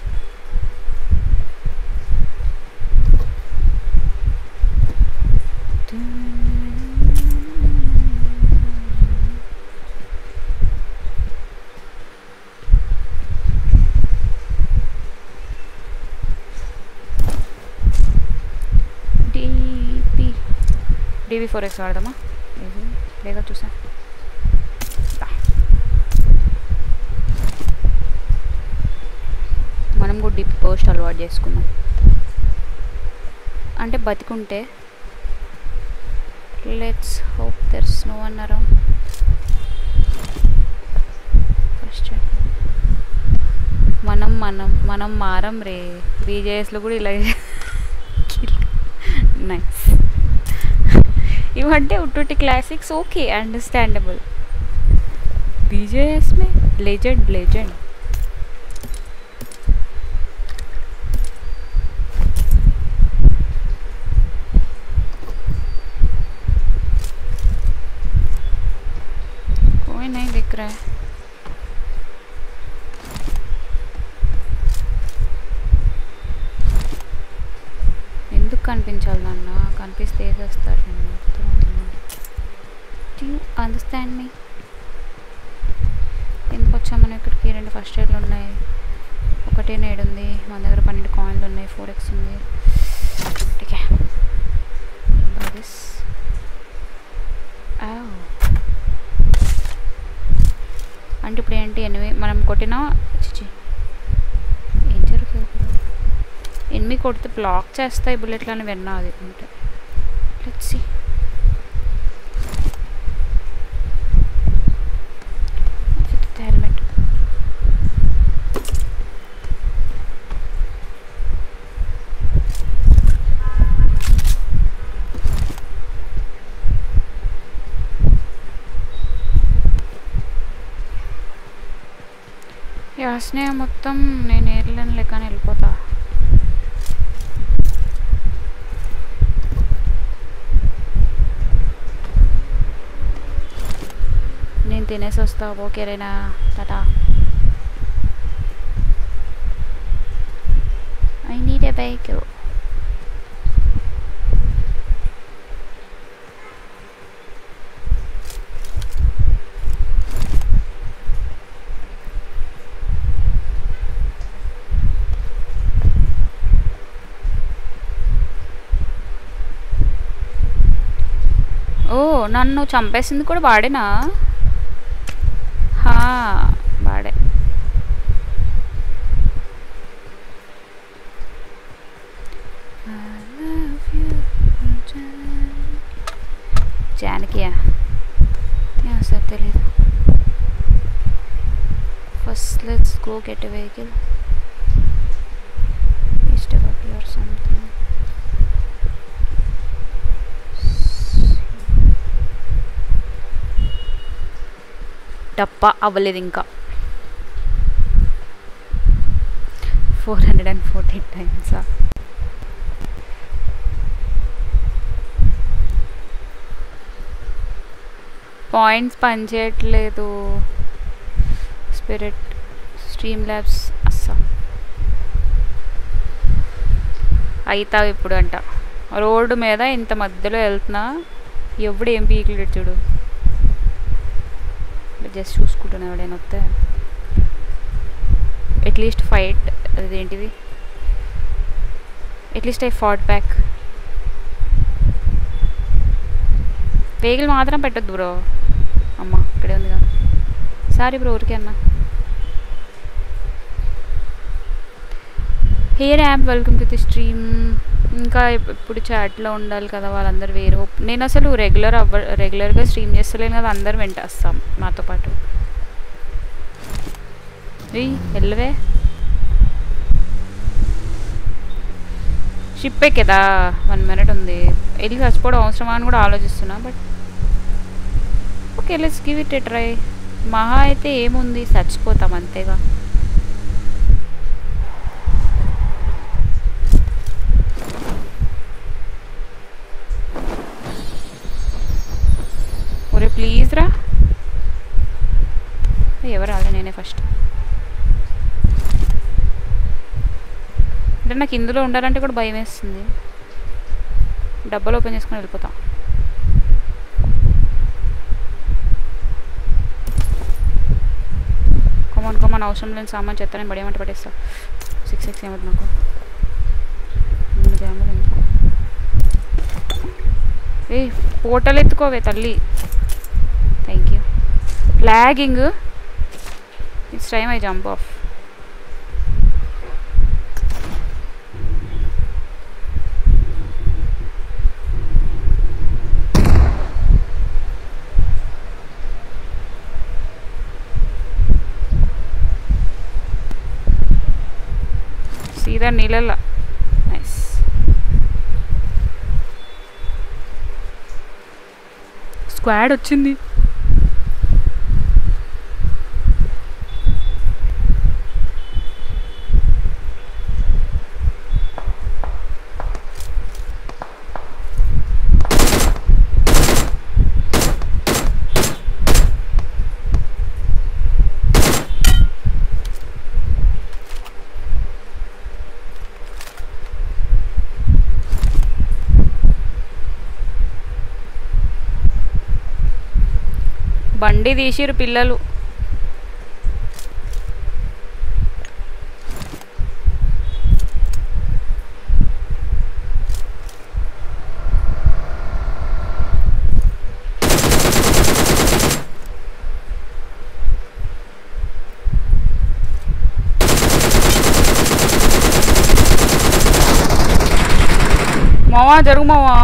డీవీ ఫోర్ ఎక్స్ వాడదామా? లేగా చూసా. మనం కూడా డీపీ పోస్ట్ అలవాటు చేసుకున్నాం. అంటే బతికుంటే. Let's hope there's no one around. First మనం మనం మనం మారం రే. బీజేఎస్లో కూడా ఇలా నైస్. ఇవంటే ఉట్టుటి క్లాసిక్స్ ఓకే, అండర్స్టాండబుల్. बीजेएस में लेजेंड लेजेंड कोई नहीं दिख रहा है. ఎందుకు కనిపించాలి నాన్న? కనిపిస్తే వేసేస్తారు. Do you understand me? ఎందుకు వచ్చామని ఇక్కడికి? రెండు ఫస్ట్ ఎయిడ్లు ఉన్నాయి. ఒకటే నేడు ఉంది. మన దగ్గర పన్నెండు కాయిన్లు ఉన్నాయి. ఫోర్ ఎక్స్ ఉంది. ఓకే దిస్ అంటే ఇప్పుడు ఏంటి ఎనిమిది మనం కొట్టినా చిచి ఏం జరుగుతుంది ఇప్పుడు? ఎనిమిది కొడితే బ్లాక్ చేస్తాయి బుల్లెట్లు అని విన్నా. అది అంటే లెట్స్ సీ. హెల్మెట్ యాస్నే మొత్తం నేను ఏర్లేను లెక్క వెళ్ళిపోతా. నేను తినేసి వస్తా. ఓకేరేనా? టాటా. I need a vehicle. ఓ నన్ను చంపేసింది కూడా వాడేనా? హా వాడే. జానకియా సార్ తెలీదు. First let's go get a vehicle. East or something. టప్ప అవ్వలేదు ఇంకా. ఫోర్ హండ్రెడ్ అండ్ ఫోర్టీన్ టైమ్సా? పాయింట్స్ పనిచేయట్లేదు. స్పిరిట్ స్ట్రీమ్ ల్యాబ్స్ అస్సా అవుతావు ఇప్పుడు అంట. రోడ్డు మీద ఇంత మధ్యలో వెళ్తున్నా ఎవడు ఏం పీకలేడు చూడు. జస్ట్ చూసుకుంటున్నా ఎవడైనా వస్తే. అట్లీస్ట్ ఫైట్ అదేంటిది at least I fought back. Vehicle మాత్రం పెట్టద్దు బ్రో. అమ్మ ఇక్కడే ఉందిగా. సారీ బ్రో ఊరికే అన్నా. హియర్ యాప్ వెల్కమ్ టు ది స్ట్రీమ్. ఇంకా ఇప్పుడు చాట్లో ఉండాలి కదా వాళ్ళందరూ వేరే. నేను అసలు రెగ్యులర్ అవ్వ రెగ్యులర్గా స్ట్రీమ్ చేస్తలేను కదా. అందరు వెంటేస్తాం మాతో పాటు. వెళ్ళవే షిప్ ఎక్కేదా? వన్ మినిట్ ఉంది. వెళ్ళి చచ్చిపోవడం అవసరమా అని కూడా ఆలోచిస్తున్నా. But okay let's give it a try. మహా అయితే ఏముంది చచ్చిపోతాం అంతేగా. ఒరే ప్లీజ్ రా. ఎవరు రాలే నేనే ఫస్ట్. అంటే నాకు ఇందులో ఉండాలంటే కూడా భయం వేస్తుంది. డబ్బాలు ఓపెన్ చేసుకొని వెళ్ళిపోతాం. కొమ్మన్ కొమ్మన్ అవసరం లేని సామాన్ చెత్త నేను బడి ఏమంట పట్టేస్తా. సిక్స్ సిక్స్ ఏమవుతుంది నాకు జాములు ఎందుకు? ఏ పోటలు ఎత్తుకోవే తల్లి. Thank you. Logging. It's time I jump off. సీదా నీళ్ళల్లో. నైస్. స్క్వాడ్ వచ్చింది. బండి తీసిరు పిల్లలు. మావా జరుగు మావా.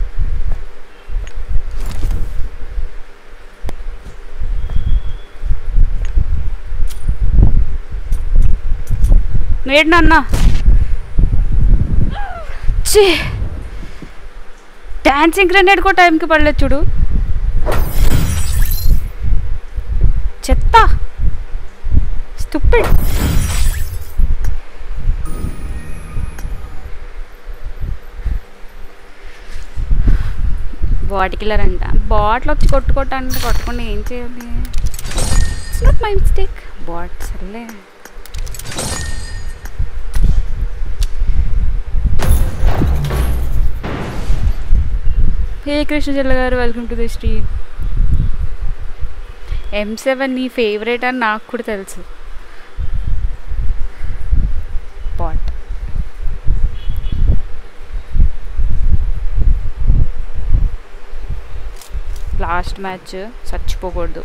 నేడు నాన్న చే డాన్సింగ్ గ్రెనేడ్ కూడా టైంకి పడలేదు చూడు. చెత్త స్టూపిడ్. బాట్ కిల్లర్ అంట. బాట్లు వచ్చి కొట్టుకోవటానికి కొట్టకుండా ఏం చేయాలి? It's not my mistake. Bot సర్లే. హే కృష్ణ చెల్ల గారు, welcome to the stream. M seven నీ ఫేవరెట్ అని నాకు కూడా తెలుసు. బాట్ లాస్ట్ మ్యాచ్ చచ్చిపోకూడదు.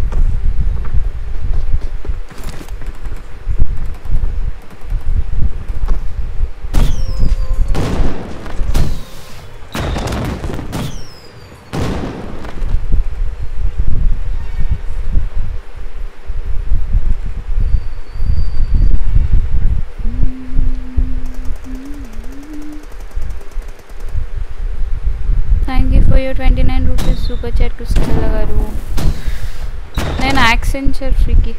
Twenty nine rupees super chat Krishna గారు. నేను యాక్సెంచర్ ఫ్రీకి.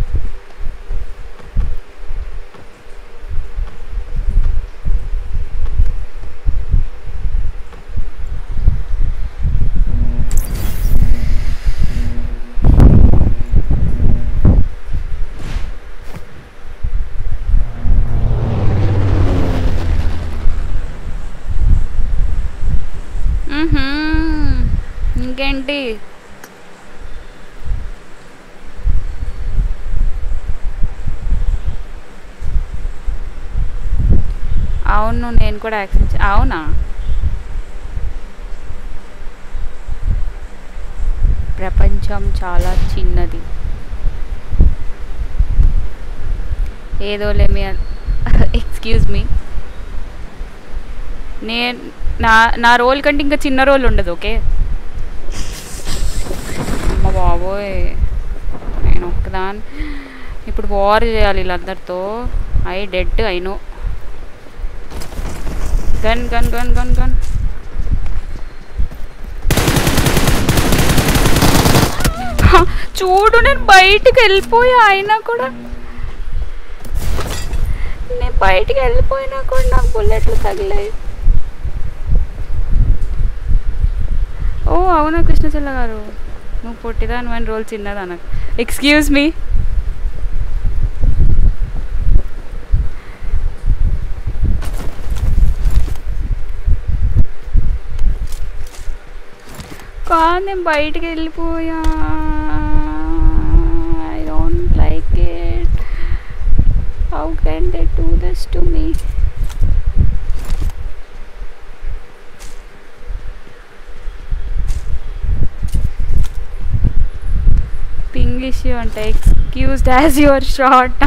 ఇంకేంటి? అవును నేను కూడా యాక్సెంట్. అవునా? ప్రపంచం చాలా చిన్నది. ఏదోలే మీ ఎక్స్క్యూజ్ మీ. నేను నా నా రోల్ కంటే ఇంకా చిన్న రోల్ ఉండదు. ఓకే అమ్మ బాబోయ్, నేను ఒక్కదాన్ని ఇప్పుడు వార్ చేయాలి వీళ్ళందరితో. I dead I know. Gun gun gun gun gun చూడు, నేను బయటికి వెళ్ళిపోయా అయినా కూడా నేను బయటికి వెళ్ళిపోయినా కూడా నాకు బుల్లెట్లు తగిలాయి. ఓ అవునా కృష్ణచల్ల గారు, నువ్వు పొట్టిదా నువ్వు రోల్ చిన్నదా నాకు. Excuse me. కాదు నేను బయటికి వెళ్ళిపోయా. I don't like it. How can they do this to me? English అంటే ఎక్స్క్యూజ్డ్ యాజ్ యువర్ షార్ట్.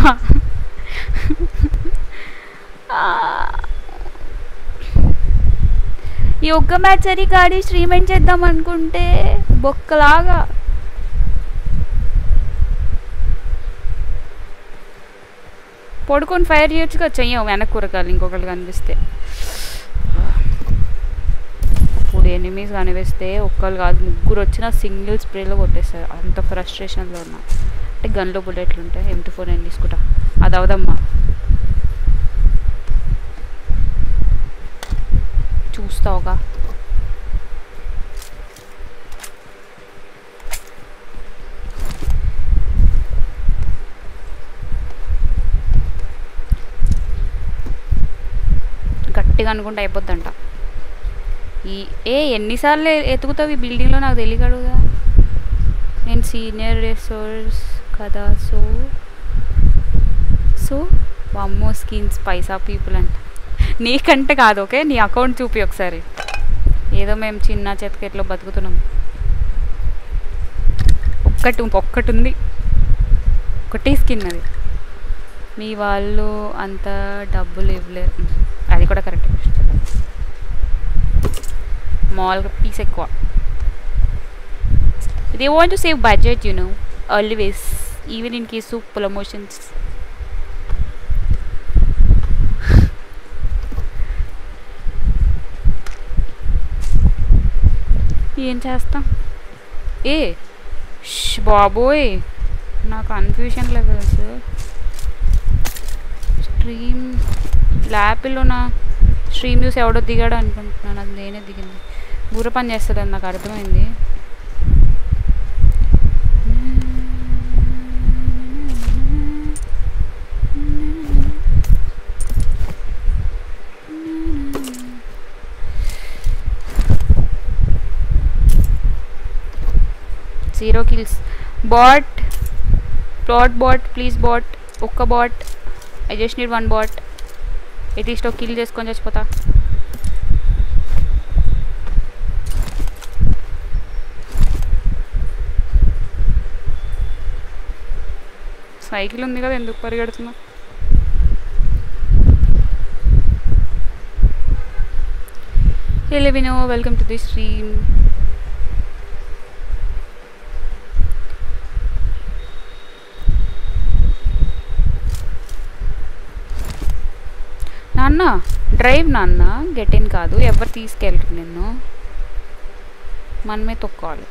ఈ ఒక్క మ్యాచ్ సరి కాడి స్ట్రీమెంట్ చేద్దాం అనుకుంటే బొక్కలాగా పడుకొని ఫైర్ చేయొచ్చుగా. చెయ్యం వెనక్కి కూరగాయలు ఇంకొకళ్ళు కనిపిస్తే. ఇప్పుడు ఎనిమీస్ కనిపిస్తే ఒక్కళ్ళు కాదు ముగ్గురు వచ్చిన సింగిల్ స్ప్రేలో కొట్టేస్తారు. అంత ఫ్రస్ట్రేషన్లో ఉన్నా. అంటే గన్లో బుల్లెట్లు ఉంటాయి. ఎం టూ ఫోర్ నేను తీసుకుంటా. అది అవదమ్మా. చూస్తావుగా. గట్టిగా అనుకుంటే అయిపోద్దంట. ఈ ఏ ఎన్నిసార్లు ఎతుకుతావు ఈ బిల్డింగ్లో నాకు తెలియకడుగా. నేను సీనియర్ రిసోర్స్ కదా. సో సో వమ్మో స్కిన్స్ పైసా పీపుల్ అంట. నీకంటే కాదు. ఓకే నీ అకౌంట్ చూపి ఒకసారి. ఏదో మేము చిన్న చేతికెట్లో బతుకుతున్నాం. ఒక్కటి ఒక్కటి ఉంది, ఒకటి స్కిన్. అది మీ వాళ్ళు అంత డబ్బులు ఇవ్వలేరు. అది కూడా కరెక్ట్. మామూలుగా పీస్ ఎక్కువ. They want to save budget you know always, even in case of promotions. ఏం చేస్తాం? ఏ బాబోయ్, నా కన్ఫ్యూషన్ లెవెల్స్. స్ట్రీమ్ ల్యాపిల్లోనా స్ట్రీమ్ యూస్ ఎవడో దిగాడు అనుకుంటున్నాను, అది నేనే దిగింది. బుర్ర పని చేస్తుంది అని నాకు అర్థమైంది. Zero kills. Bot plot bot please bot, ఒక్క bot. I just need one bot. At least ఒక కిల్ చేసుకొని చచ్చిపోతా. సైకిల్ ఉంది కదా, ఎందుకు పరిగెడుతున్నా? Hello Vino, welcome to the stream. నాన్న డ్రైవ్, నాన్న గెట్ ఇన్ కాదు, ఎవరు తీసుకెళ్ళరు నిన్ను, మనమే తొక్కాలి.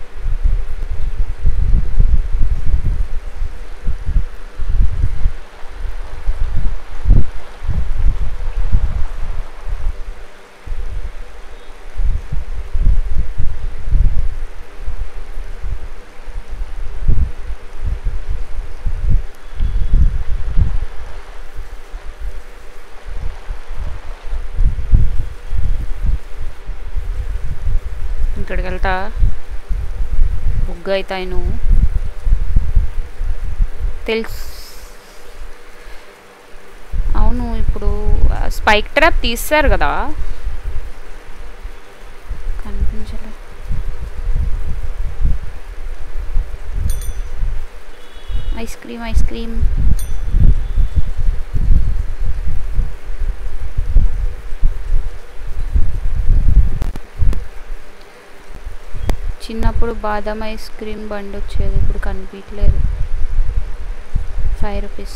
ఇక్కడికి వెళ్తా, బుగ్గ అవుతాయి నువ్వు తెలుసు. అవును, ఇప్పుడు స్పైక్ ట్రాప్ తీస్తారు కదా, కనిపించలే. Ice cream ice cream. చిన్నప్పుడు బాదం ఐస్ క్రీమ్ బండి వచ్చేది, ఇప్పుడు కనిపించలేదు. Five rupees.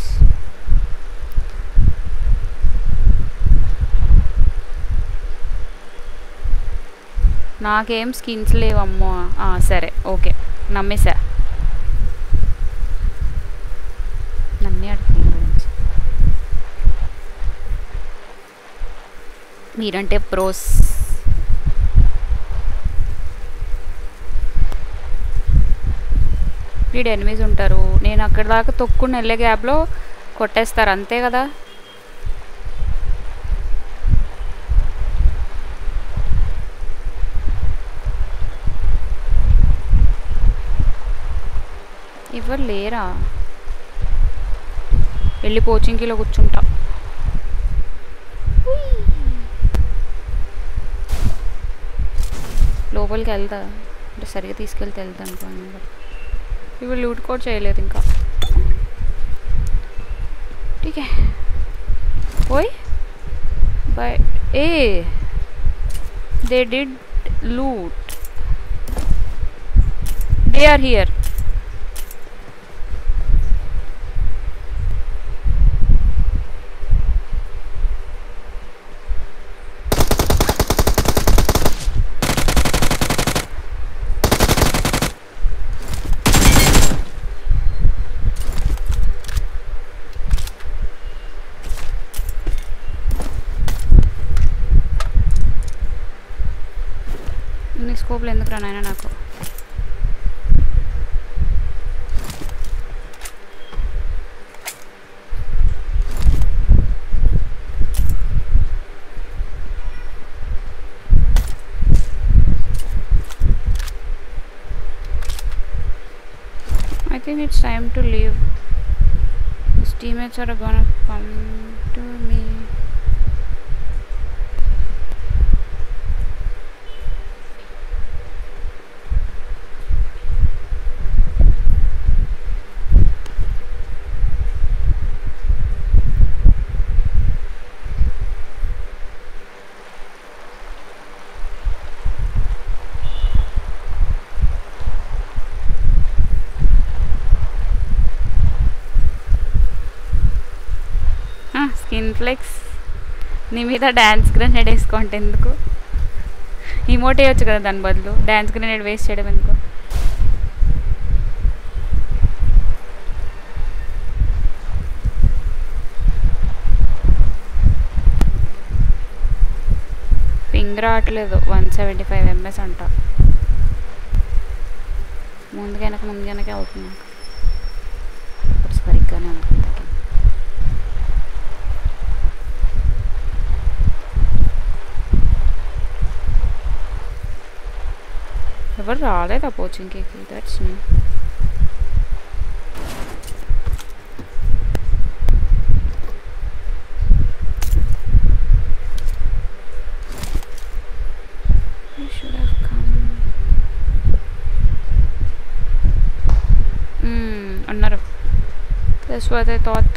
నాకేం స్కిన్స్ లేవమ్మో. సరే ఓకే, నమ్మేసా. నన్నే అడుగుతున్నా గురించి. మీరంటే ప్రోస్. వీడు ఎనిమిది ఉంటారు, నేను అక్కడ దాకా తొక్కుని వెళ్ళే గ్యాప్లో కొట్టేస్తారు, అంతే కదా. ఎవరు లేరా? వెళ్ళి కోచింగ్కిలో కూర్చుంటా. లోపలికి వెళ్తా అంటే సరిగ్గా తీసుకెళ్తే వెళ్తా అనుకోండి. ఇవి లూట్ కూడా చేయలేదు ఇంకా. ठीक है ओए but hey they did loot, they are here. స్కోప్లు ఎందుకు రా నాయనా నాకు? I think it's time to leave. His teammates are gonna come to me. ఇన్ఫ్లెక్స్ నీ మీద డ్యాన్స్ గ్రెనేడ్ వేసుకోంటే ఎందుకు? ఇమోట్ వేయచ్చు కదా దాని బదులు, డ్యాన్స్ గ్రెనేడ్ వేస్ట్ చేయడం ఎందుకు? పింగ్ రావట్లేదు, వన్ సెవెంటీ ఫైవ్ ఎంఎస్ అంట. ముందు వెనక ముందు వెనకే అవుతుంది. ఇప్పుడు సరిగ్గానే ఉంటుంది. ఎవరు రాలేదా కోచింగ్కి? That's new. అన్నారు. That's what I thought.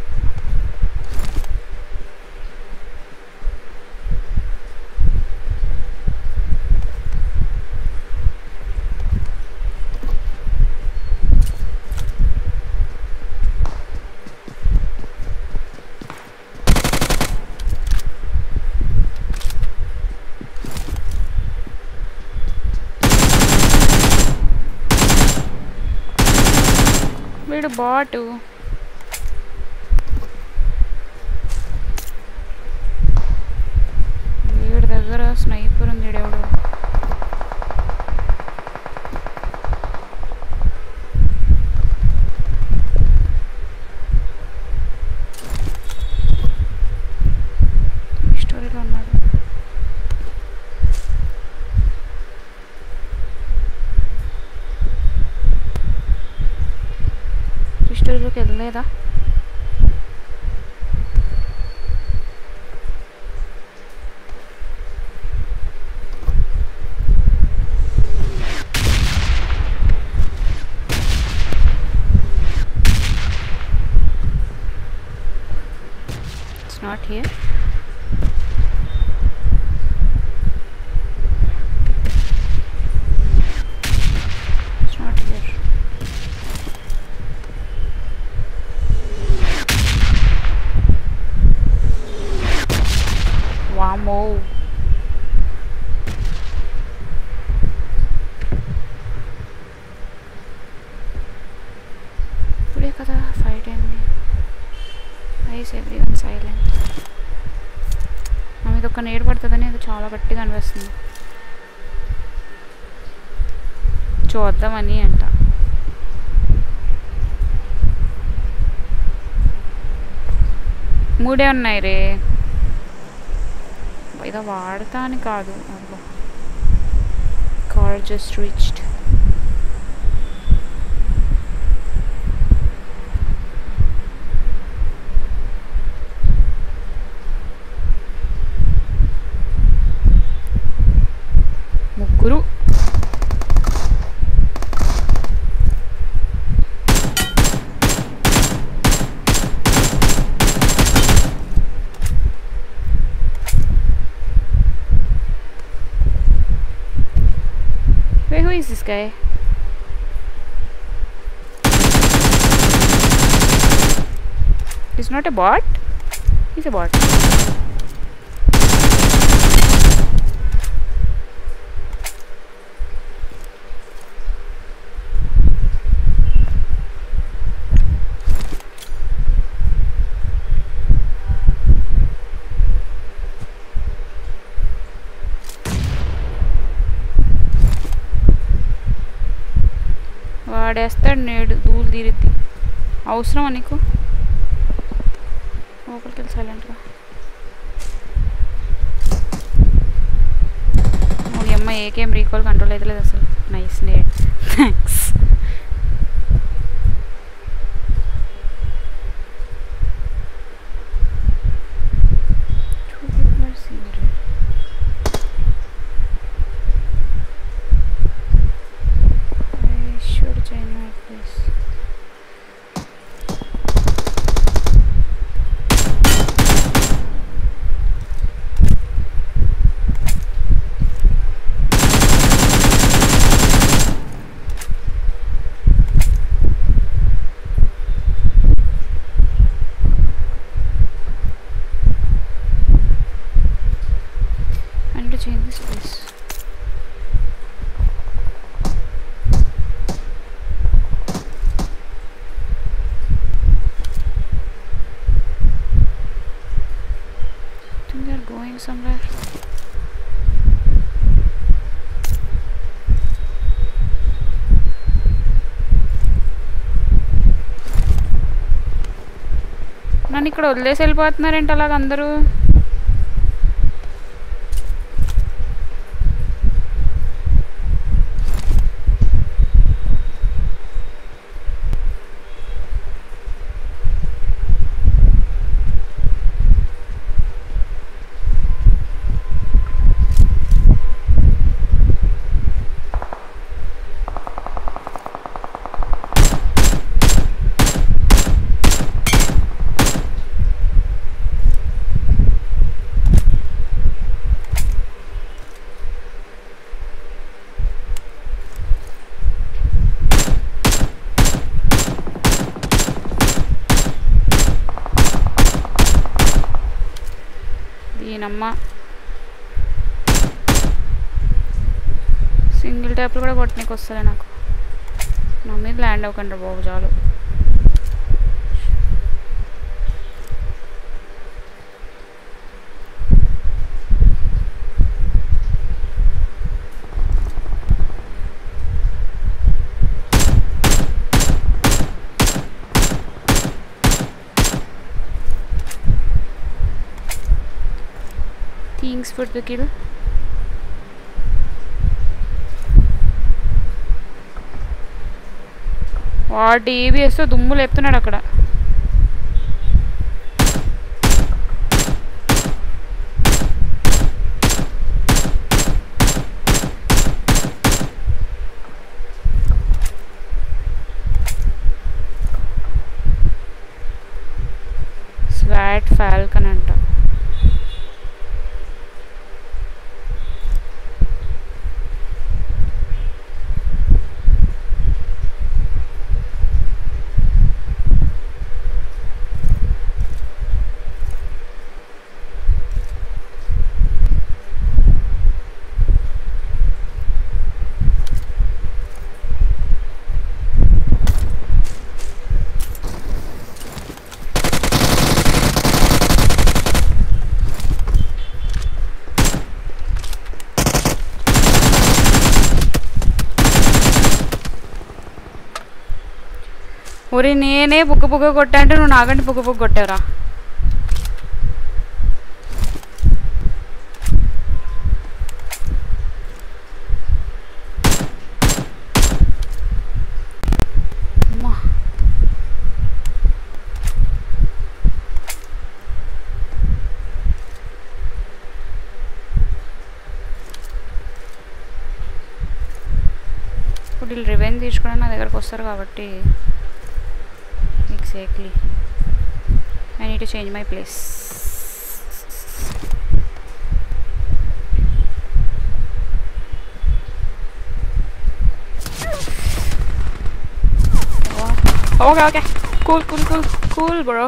వీడు బాటు. వీడి దగ్గర స్నైపర్ ఉంది. ఎవడు స్టోరీలో ఉన్నాడు. స్టోరీలోకి వెళ్ళలేదా? It's not here. It's not here. Wamo. ఇప్పుడే కదా ఫైట్ అయింది. ఐస్ ఎవ్రీవన్ సైలెంట్. ఆమె ఒక నేడు పడుతుందని అది చాలా గట్టిగా అనిపిస్తుంది. చూద్దామని అంట. మూడే ఉన్నాయి రే. ఇదో వాడతా అని కాదు. Car just reached. ముగ్గురు. Wait, who is this guy? He's not a bot? He's a bot. వాడేస్తాడు నేడు. ధూళి తీరిద్ది. అవసరమా నీకు? లోపలికి వెళ్ళి సైలెంట్గా. మూడు అమ్మ ఏకేం రీకాల్ కంట్రోల్ అయితే లేదు అసలు. Nice nade. థ్యాంక్స్. somewhere. నన్ను ఇక్కడ వదిలేసి వెళ్ళిపోతున్నారేంటి అలాగ అందరూ? దీనమ్మ సింగిల్ ట్యాప్లు కూడా కొట్టనీకి వస్తుంది నాకు. నా మీద ల్యాండ్ అవ్వకండి బాబు చాలు. Thanks for the kill. వాడు డీబీఎస్తో దుమ్ములు ఎత్తున్నాడు అక్కడ. స్వాట్ ఫాల్కన్ అంట. ఒరే నేనే బుక్క బుక్క కొట్టా అంటే నువ్వు నాకంటే బుక్క బుక్క కొట్టావురా. ఇప్పుడు వీళ్ళు రివెంజ్ తీసుకోవడానికి నా దగ్గరకు వస్తారు కాబట్టి exactly I need to change my place. Oh, okay okay cool cool cool cool bro.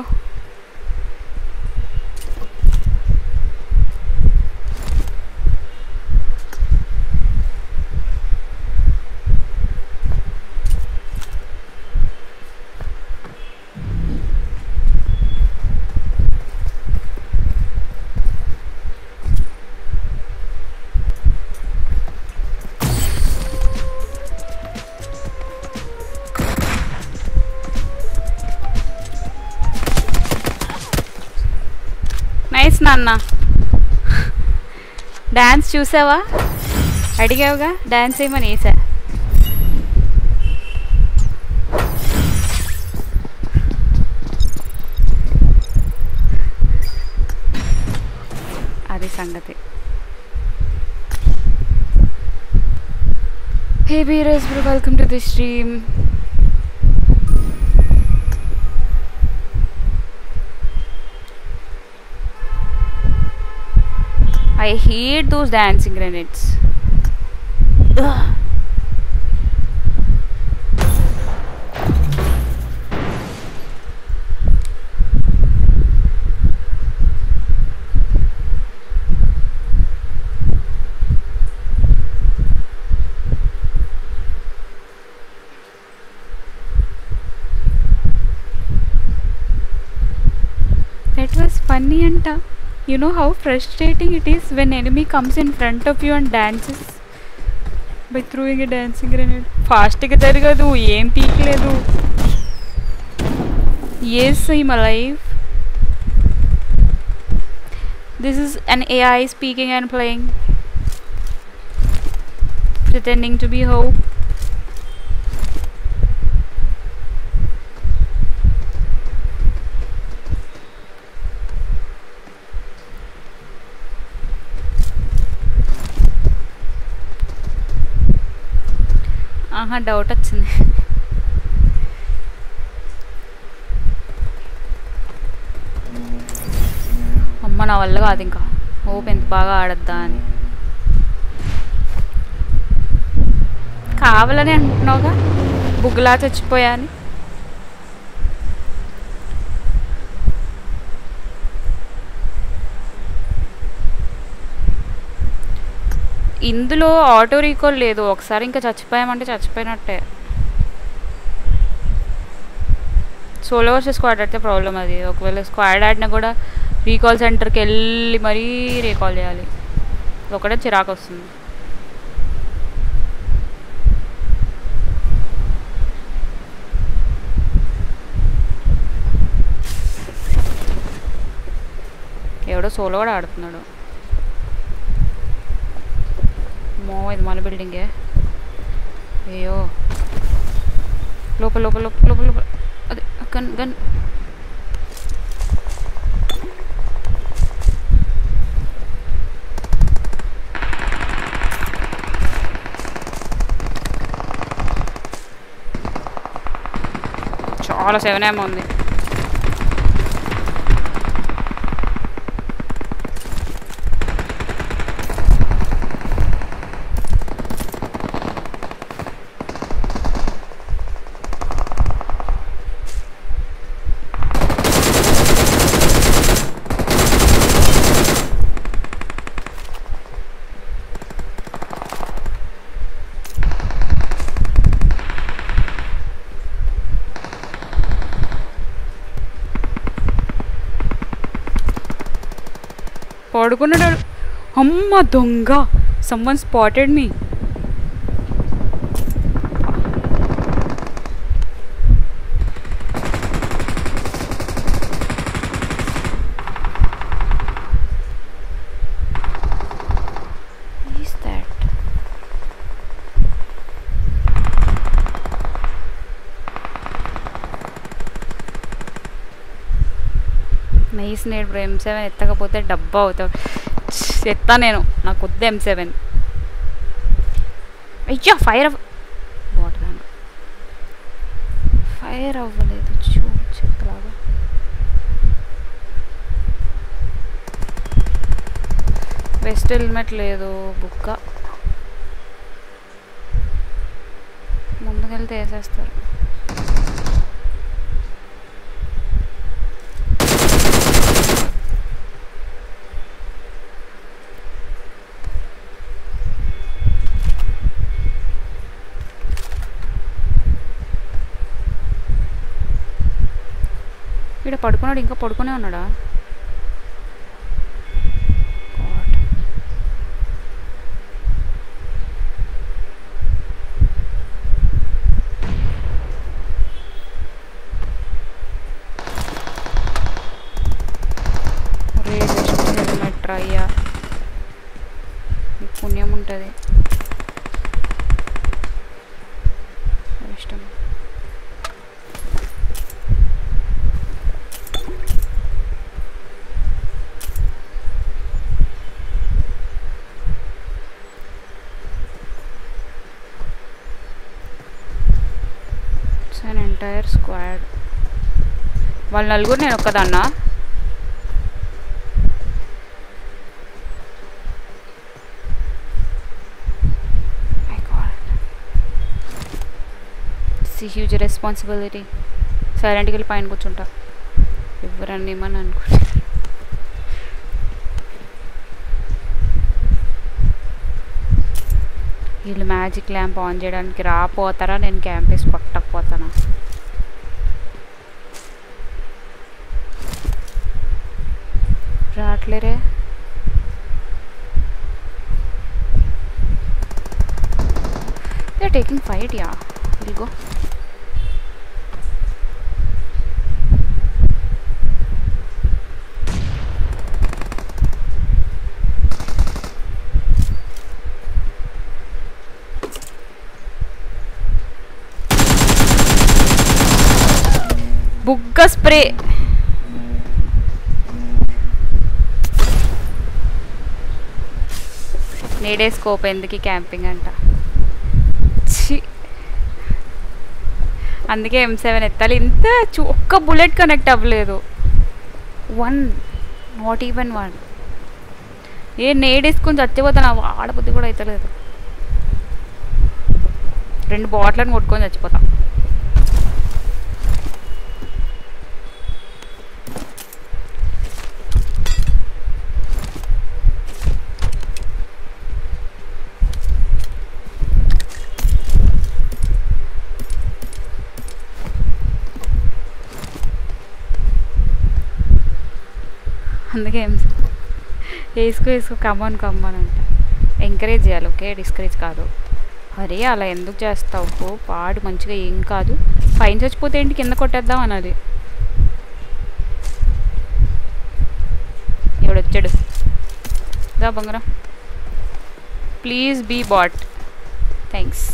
Nice నాన్న. డాన్స్ చూసావా? అడిగావుగా డాన్స్ ఏమని వేసా. అది సంగతి. Hey Beerus bro, welcome to the stream. I hate those dancing grenades. Ugh. That was funny anta. You know how frustrating it is when enemy comes in front of you and dances by throwing a dancing grenade. Fast గా జరగదు, ఏం పీకలేదు. Yes, I'm alive. This is an A I speaking and playing, pretending to be Hope. ఆహా డౌట్ వచ్చింది. అమ్మ నా వల్ల కాదు ఇంకా. హోప్ ఎంత బాగా ఆడద్దా అని. కావాలని అంటున్నావుగా బుగ్గులా చచ్చిపోయా అని. ఇందులో ఆటో రీకాల్ లేదు. ఒకసారి ఇంకా చచ్చిపోయామంటే చచ్చిపోయినట్టే. సోలో వర్సెస్ స్క్వాడ్ ఆడితే ప్రాబ్లం అది. ఒకవేళ స్క్వాడ్ ఆడినా కూడా రీకాల్ సెంటర్కి వెళ్ళి మరీ రీకాల్ చేయాలి. ఒకటే చిరాకు వస్తుంది. ఎవడో సోలో కూడా ఆడుతున్నాడు. మో ఇది మన బిల్డింగే. అయ్యో లోపల లోపల లోపల లోపల లోపల అదే గన్ గన్. చాలా సెవెన్ ఏమో ఉంది. పడుకున్నాడు. అమ్మ దొంగ. Someone spotted me. Is that? Nice nade M seven ఎత్తకపోతే డబ్బా అవుతావు. ఎత్తా నేను. నాకు వద్దు ఎం సెవెన్. అయ్యా ఫైర్ అవ్వ బాటిల్ ఫైర్ అవ్వలేదు. చూ చెత్తలాగా. వెస్ట్ హెల్మెట్ లేదు. బుక్క ముందుకెళ్తే వేసేస్తారు. ఇక్కడ పడుకున్నాడు. ఇంకా పడుకునే ఉన్నాడా? రే జస్ట్ హెల్మెట్ ట్రయ్యా. నీకు పుణ్యం ఉంటుంది. ఇష్టం. Entire squad. వాళ్ళ నలుగురు, నేను ఒక్కదాన్నా. It's huge responsibility. సైలెంట్కి వెళ్ళి పైన కూర్చుంటా. ఎవరన్నా ఏమని అనుకుంటా. వీళ్ళు మ్యాజిక్ ల్యాంప్ ఆన్ చేయడానికి రాపోతారా? నేను క్యాంపస్ పట్టకపోతానా? రావట్లేరే. They are taking fight. Ya will go. బుగ్గ స్ప్రే. నేడే స్కోప్ ఎందుకు క్యాంపింగ్ అంట. అందుకే ఎం సెవెన్ ఎత్తాలి. ఇంత ఒక్క బుల్లెట్ కనెక్ట్ అవ్వలేదు. One not even one. ఏ నేడేసుకొని చచ్చిపోతాను. ఆడబుద్ధి కూడా అవుతలేదు. రెండు బాటిల్ని కొట్టుకొని చచ్చిపోతా. అందుకే వేసుకో వేసుకో కమ్మన్ కమ్మన్ అంట. ఎంకరేజ్ చేయాలి, ఓకే, డిస్కరేజ్ కాదు. అరే అలా ఎందుకు చేస్తావు, పాడు మంచిగా ఏం కాదు. ఫైన్ చచ్చిపోతే ఏంటి, కింద కొట్టేద్దాం అన్నది. ఎవడొచ్చాడు దా బంగారం. Please be bot. థ్యాంక్స్.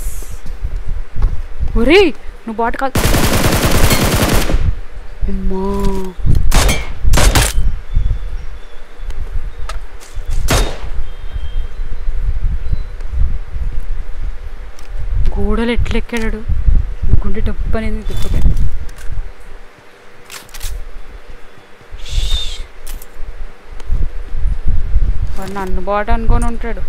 ఒరే నువ్వు బాట్ కాదు. అమ్మా గోడలు ఎట్లెక్కాడు. గుండె డబ్బు అనేది తిప్పుతాడు. వాడు నన్ను బాట అనుకొని ఉంటాడు.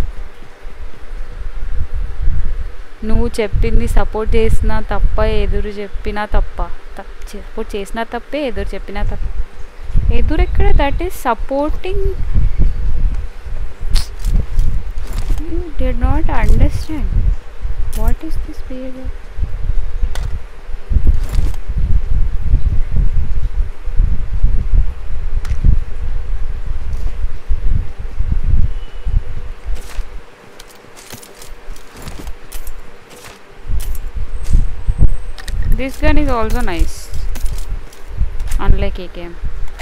నువ్వు చెప్పింది సపోర్ట్ చేసినా తప్ప, ఎదురు చెప్పినా తప్ప. సపోర్ట్ చేసినా తప్పే, ఎదురు చెప్పినా తప్ప. ఎదురు ఎక్కడ? That is supporting. You did not understand. What is this behavior? This gun is also nice, unlike A K M.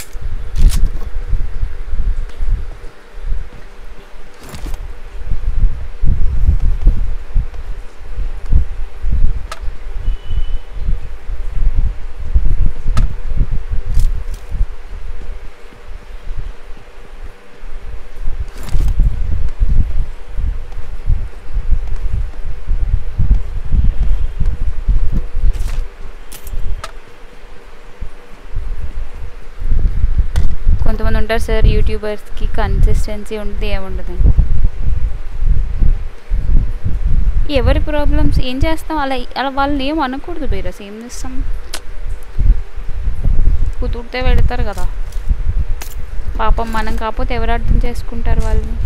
కొంతమంది ఉంటారు సార్ యూట్యూబర్స్కి కన్సిస్టెన్సీ ఉంటుంది, ఏముండదండి. ఎవరి ప్రాబ్లమ్స్ ఏం చేస్తాం, అలా అలా వాళ్ళని ఏం అనకూడదు. బీరస్ ఏం చేస్తాం, కుదురితే పెడతారు కదా పాపం. మనం కాకపోతే ఎవరు అర్థం చేసుకుంటారు వాళ్ళని.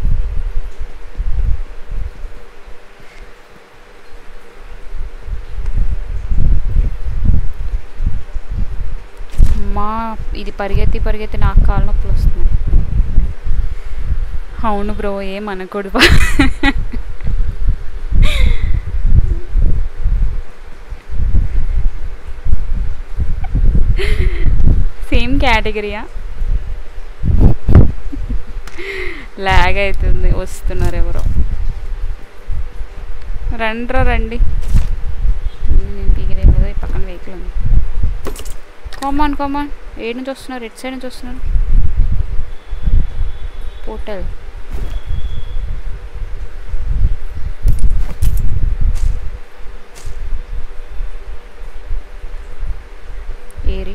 మా ఇది పరిగెత్తి పరిగెత్తి నాకు కాళ్ళ నొప్పులు వస్తున్నాయి. అవును బ్రో, ఏమనకూడదు. సేమ్ కేటగిరీయా? లాగ్ అవుతుంది. వస్తున్నారు ఎవరో. రండ్రా రండి. నేను పీకిలేదు కదా, ఈ పక్కన వెహికల్ ఉంది. Come on come on. ఏడు నుంచి వస్తున్నారు, ఎటు సైడ్ నుంచి వస్తున్నారు. పోర్టల్ ఏరి.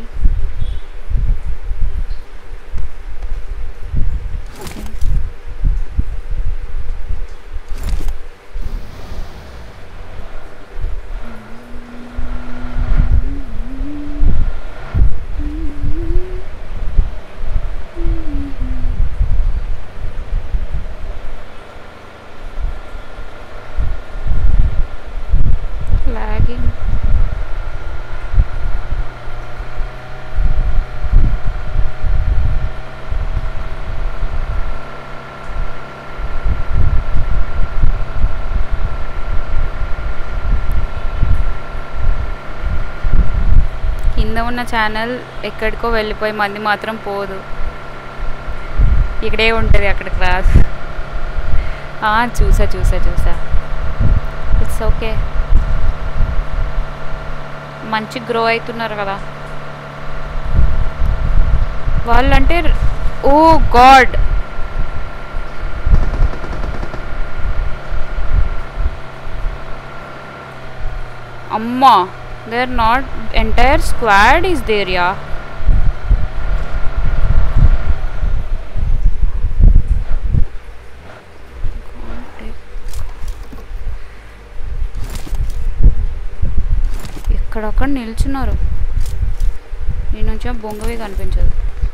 ఉన్న ఛానల్ ఎక్కడికో వెళ్ళిపోయి మంది మాత్రం పోదు. ఇక్కడే ఉంటుంది, అక్కడికి రాదు. చూసా చూసా చూసా ఇట్స్ ఓకే. మంచి గ్రో అవుతున్నారు కదా వాళ్ళంటే. ఓ గాడ్, అమ్మా, they are not entire squad is there ya. ఇక్కడక్కడ నిల్చున్నారు, ఈ నుంచి బొంగవి కనిపించదు.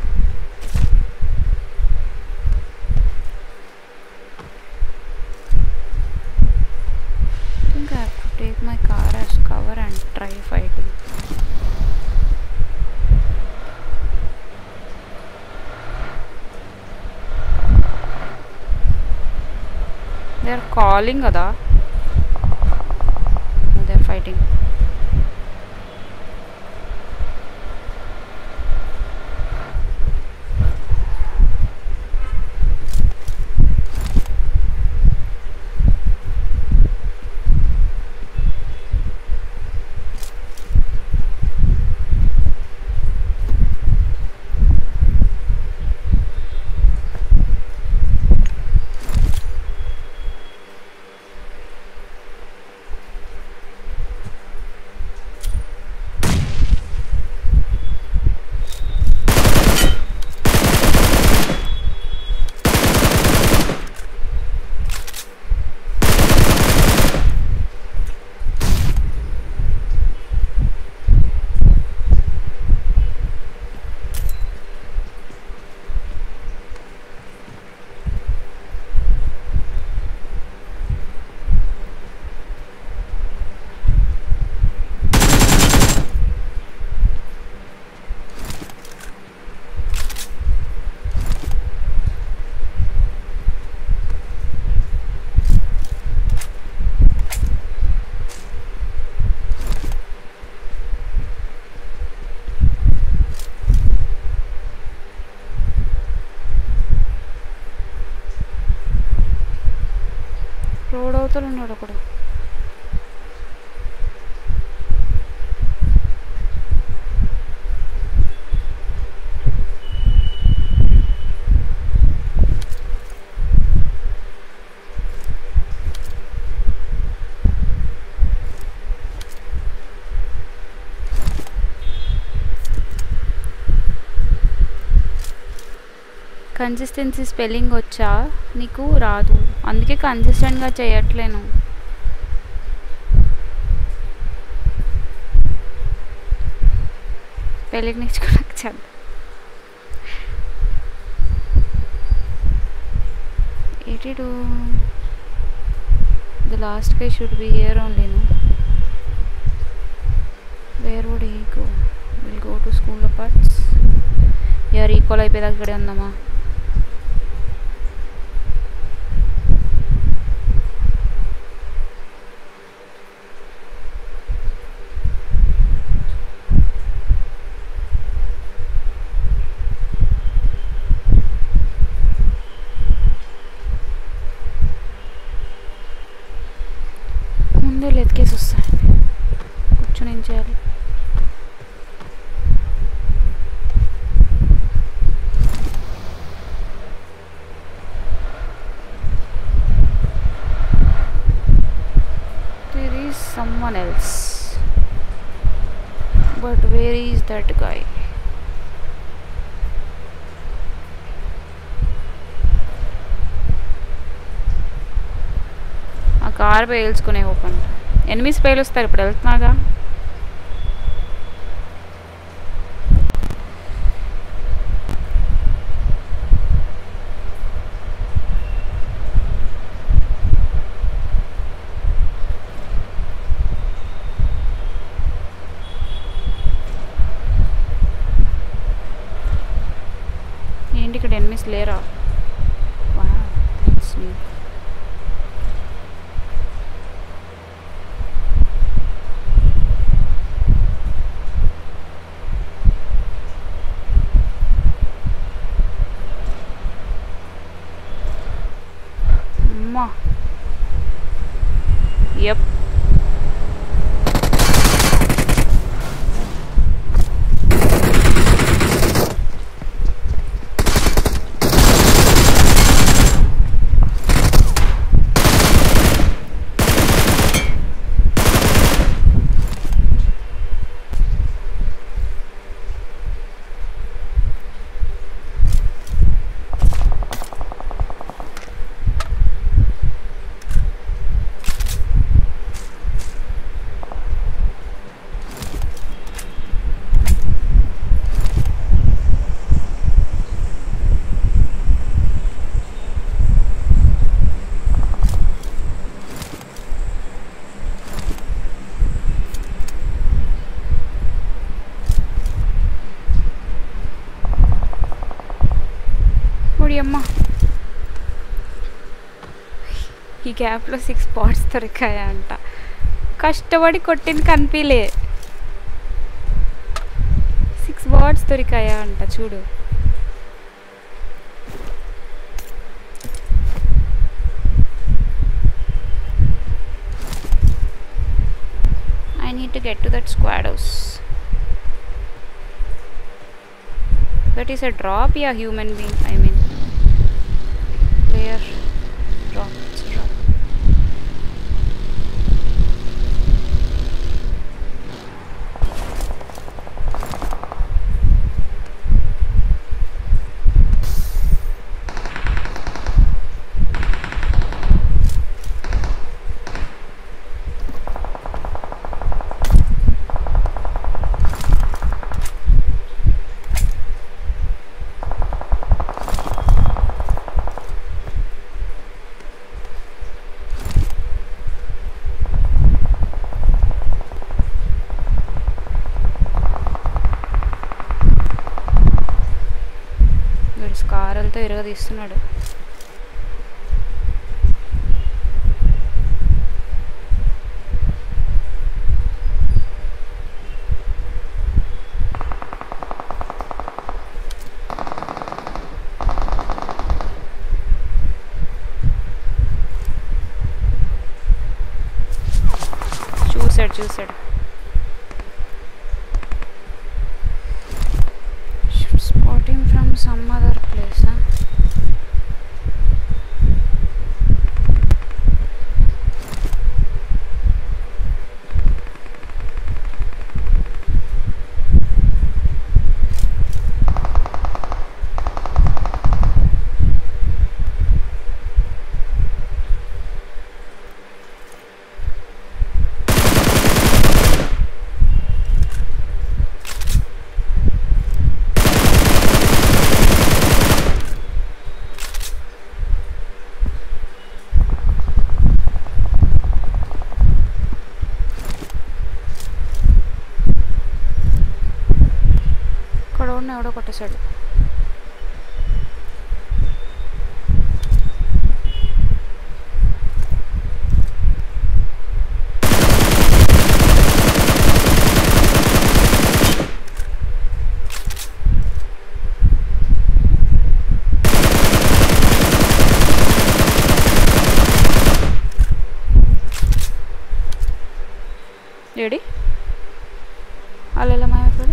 I think I have to take my car as cover and try fighting. They are calling kada. They are fighting. Road అవతల ఉన్నాడు ఒకడు. కన్సిస్టెన్సీ స్పెల్లింగ్ వచ్చా నీకు? రాదు, అందుకే కన్సిస్టెంట్గా చేయట్లేను. స్పెల్లింగ్ నేర్చుకోవడానికి చేద్దాం. Eighty two the last guy should be here only, no? Where would he go? We'll go to school aparts. యార్ ఈక్వల్ అయిపోయేదాకా ఇక్కడే ఉందామా? ముందే లెత్కేసి వస్తాయి, కూర్చొని ఏం చేయాలి? Someone else, but where is that guy? ఆ కార్ పేల్చుకునే ఓపెన్ ఎనిమిస్ పేలుస్తారు. ఇప్పుడు వెళ్తున్నాగా. ఏంటి ఇక్కడ ఎనిమిస్ లేరా? ఓడి అమ్మ. ఈ గ్యాప్లో సిక్స్ బాట్స్ దొరికాయా అంట. కష్టపడి కొట్టింది కనిపించలే. సిక్స్ బాట్స్ దొరికాయా అంట చూడు. I need to get to that squad house. That is a drop, yeah, human being. I mean, where drop? It's a drop. స్కారలతో ఇరగదీస్తున్నాడు. చూసాడు చూసాడు spotting from some other place, huh? ఎవడో కొట్టేశాడు. ఏడి అలా మాయపడు.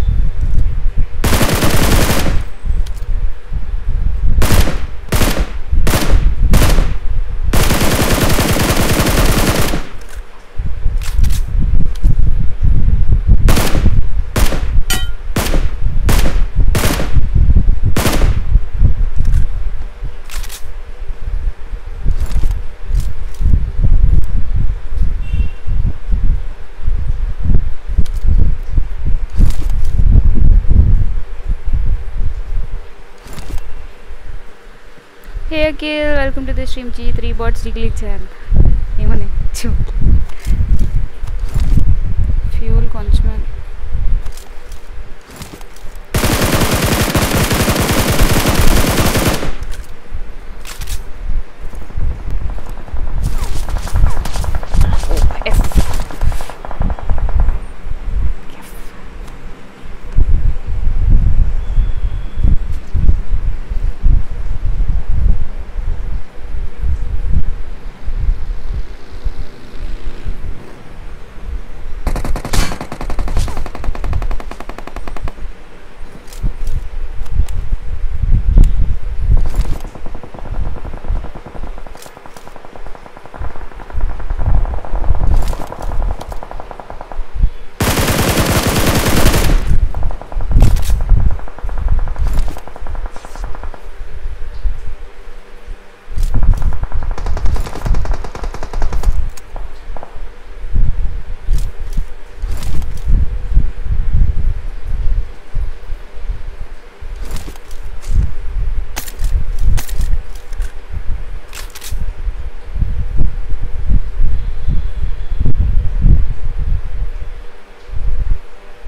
Hey Akhil, welcome to the stream. G three bots దిగిలిచ్చాను ఏమని చూ ఫ్యూల్ కొంచెం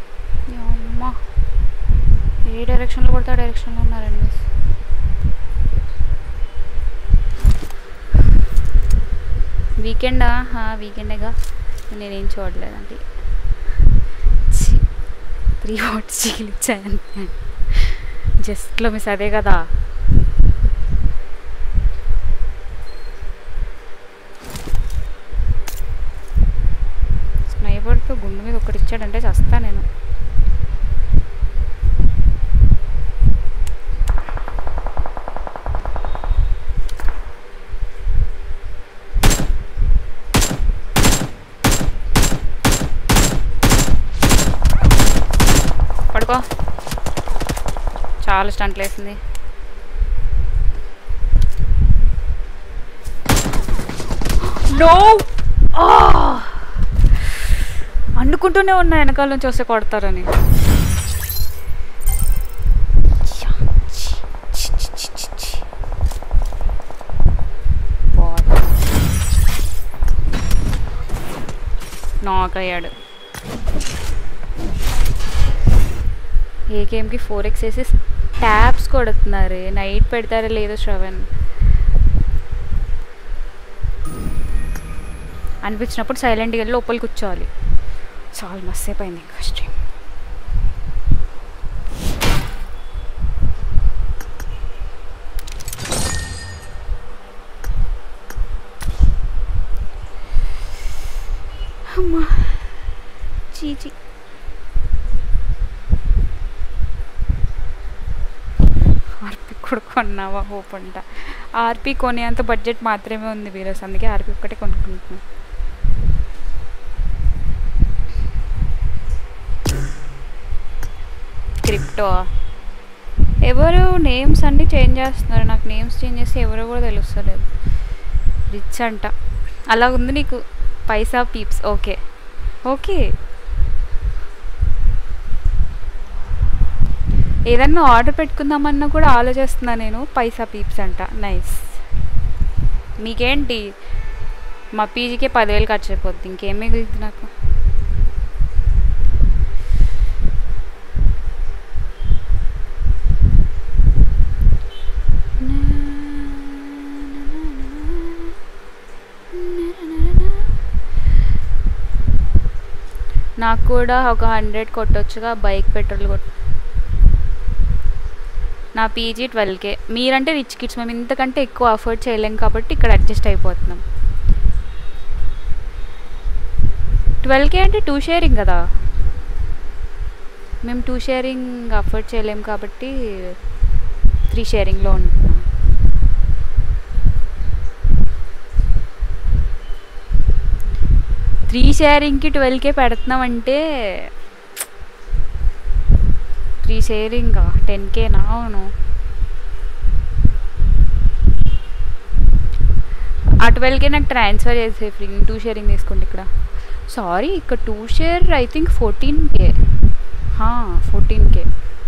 డైరెక్షన్లో కొడతా డైరెక్షన్లో ఉన్నారండి. వీకెండా వీకెండేగా నేనేం చూడలేదండి. త్రీ వాట్స్ చీలిచ్చాను జస్ట్లో మిస్ అదే కదా. స్నైపర్తో గుండు మీద ఒకటి ఇచ్చాడంటే చస్తా నేను. పడుకో, చాలా స్టంట్లు వేసింది. నో అనుకుంటూనే ఉన్నా వెనకాల నుంచి వస్తే కొడతారని. నాక్ అయ్యాడు. ఏకేఎంకి ఫోర్ ఎక్స్ వేసి ట్యాప్స్ కొడుతున్నారు. నైట్ పెడతారా లేదో శ్రవణ్ అనిపించినప్పుడు సైలెంట్గా వెళ్ళి లోపలికి కూర్చోవాలి. చాలా మస్తు అయింది ఇంకా స్ట్రీమ్. అమ్మా చీచి. ఆర్పీ కూడా కొన్నావా? హోప్ అంట. ఆర్పీ కొనే అంత బడ్జెట్ మాత్రమే ఉంది వీరస్, అందుకే ఆర్పీ ఒక్కటే కొనుక్కుంటున్నాను. క్రిప్టో ఎవరు నేమ్స్ అన్నీ చేంజ్ చేస్తున్నారు. నాకు నేమ్స్ చేంజ్ చేస్తే ఎవరో కూడా తెలుస్తలేదు. రిచ్ అంట అలా ఉంది నీకు. పైసా పీప్స్. Okay okay. ఏదన్నా ఆర్డర్ పెట్టుకుందామన్నా కూడా ఆలోచిస్తున్నా నేను. పైసా పీప్స్ అంట. నైస్. మీకేంటి మా పీజీకే పదివేలు ఖర్చు అయిపోద్ది, ఇంకేం మిగులుతుంది నాకు. నాకు కూడా ఒక హండ్రెడ్ కొట్టొచ్చుగా బైక్ పెట్రోల్ కొట్టు. నా పీజీ ట్వెల్వ్ కే. మీరంటే రిచ్ కిడ్స్, మేము ఇంతకంటే ఎక్కువ అఫోర్డ్ చేయలేం కాబట్టి ఇక్కడ అడ్జస్ట్ అయిపోతున్నాం. ట్వెల్వ్ కే అంటే టూ షేరింగ్ కదా, మేము టూ షేరింగ్ అఫోర్డ్ చేయలేం కాబట్టి త్రీ షేరింగ్లో ఉంటున్నాం. త్రీ షేరింగ్కి ట్వెల్వ్ కే పెడుతున్నామంటే త్రీ షేరింగ్ టెన్ కేనా? అవును. ఆ ట్వెల్వ్ కే నాకు ట్రాన్స్ఫర్ చేసే ఫ్రీ. టూ షేరింగ్ తీసుకుంటే ఇక్కడ. సారీ, ఇక్కడ two share I think fourteen K. Fourteen K.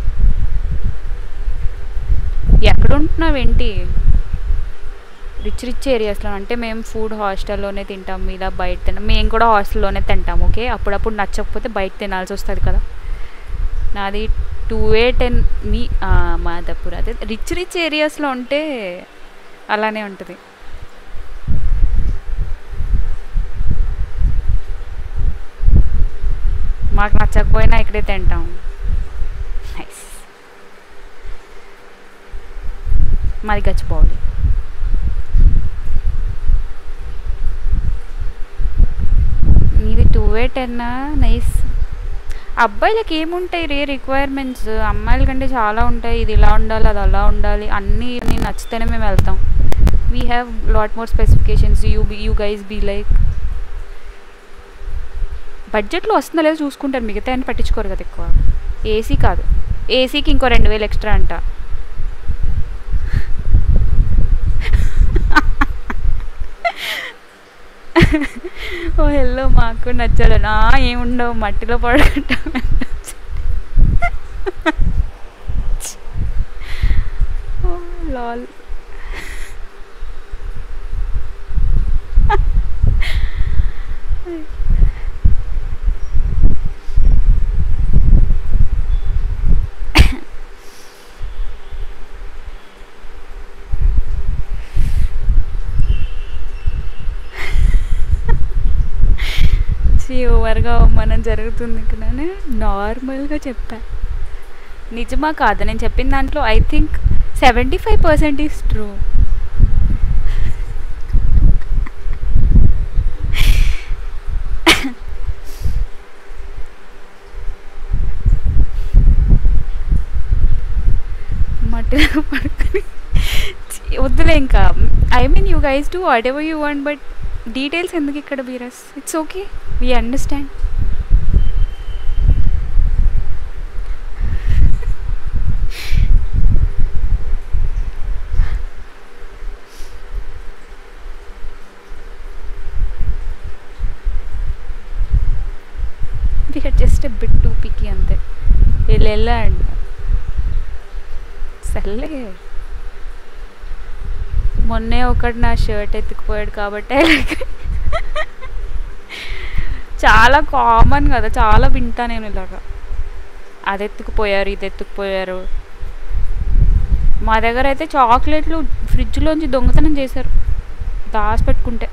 ఎక్కడ ఉంటున్నావు ఏంటి? రిచ్ రిచ్ ఏరియాస్లో. అంటే మేము ఫుడ్ హాస్టల్లోనే తింటాం, ఇలా బయట తింటాం. మేము కూడా హాస్టల్లోనే తింటాం. ఓకే, అప్పుడప్పుడు నచ్చకపోతే బయట తినాల్సి వస్తుంది కదా. నాది టూ ఏ టెన్ మీ మాదాపూర్. అదే రిచ్ రిచ్ ఏరియాస్లో ఉంటే అలానే ఉంటుంది. మాకు నచ్చకపోయినా ఇక్కడే తింటాం. నైస్. మాది గచ్చిపోవాలి. మీది టూ ఏ టెన్నా? నైస్. అబ్బాయిలకి ఏముంటాయి రే రిక్వైర్మెంట్స్, అమ్మాయిల కంటే చాలా ఉంటాయి. ఇది ఇలా ఉండాలి, అది అలా ఉండాలి, అన్నీ నేను నచ్చితేనే మేము వెళ్తాం. We have lot more specifications. You you guys be like బడ్జెట్లో వస్తుందో లేదో చూసుకుంటారు, మిగతా అని పట్టించుకోరు కదా ఎక్కువ. ఏసీ కాదు, ఏసీకి ఇంకో రెండు వేలు ఎక్స్ట్రా అంట. ఓ హెల్లో, మాకు నచ్చాడు. నా ఏముండవు, మట్టిలో పడగట్టా. లాల్. ఓవర్గా అవమానం జరుగుతుంది ఇక్కడ నార్మల్గా చెప్పా. నిజమా కాదా నేను చెప్పిన దాంట్లో? I think seventy five percent is true. మట్టిలో పడుకొని వద్దులే ఇంకా. I mean you guys do whatever you want, but details ఎందుకు ఇక్కడ బీరస్? It's okay, we understand. We are just a bit too picky అంతే. వీళ్ళు వెళ్ళండి సర్లే. మొన్నే ఒకటి నా షర్ట్ ఎత్తుకుపోయాడు కాబట్టి చాలా కామన్ కదా, చాలా వింటా నేను ఇలాగా. అది ఎత్తుకుపోయారు, ఇది ఎత్తుకుపోయారు. మా దగ్గర అయితే చాక్లెట్లు ఫ్రిడ్జ్లోంచి దొంగతనం చేశారు దాచి పెట్టుకుంటే.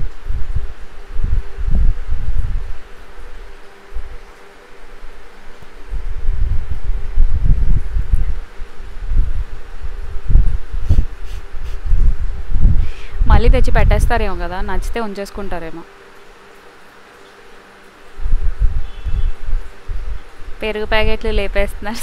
మళ్ళీ తెచ్చి పెట్టేస్తారేమో కదా, నచ్చితే ఉంచేసుకుంటారేమో. పెరుగు ప్యాకెట్లు లేపేస్తున్నారు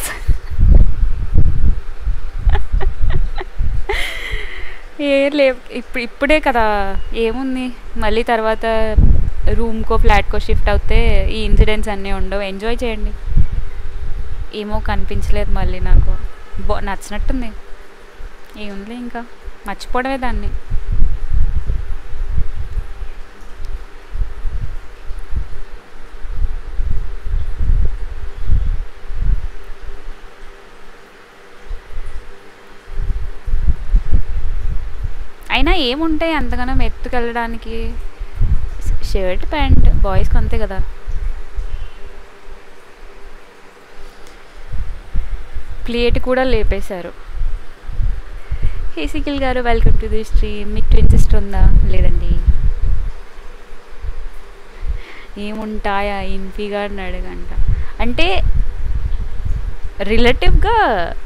ఏ లే ఇప్పుడు ఇప్పుడే కదా, ఏముంది మళ్ళీ తర్వాత రూమ్కో ఫ్లాట్కో షిఫ్ట్ అవుతే ఈ ఇన్సిడెంట్స్ అన్నీ ఉండవు. ఎంజాయ్ చేయండి. ఏమో కనిపించలేదు మళ్ళీ నాకు, బా నచ్చినట్టుంది. ఏముంది ఇంకా మర్చిపోవడమే దాన్ని. అయినా ఏముంటాయి అంతగానో ఎత్తుకెళ్ళడానికి? షర్ట్ ప్యాంట్ బాయ్స్కి అంతే కదా. ప్లేట్ కూడా లేపేశారు. హేసికిల్ గారు వెల్కమ్ టు ది స్ట్రీమ్. మీకు ట్విన్ సిస్టర్ ఉందా? లేదండి. ఏముంటాయా ఇన్ఫీ గారిని అడగంట. అంటే రిలేటివ్గా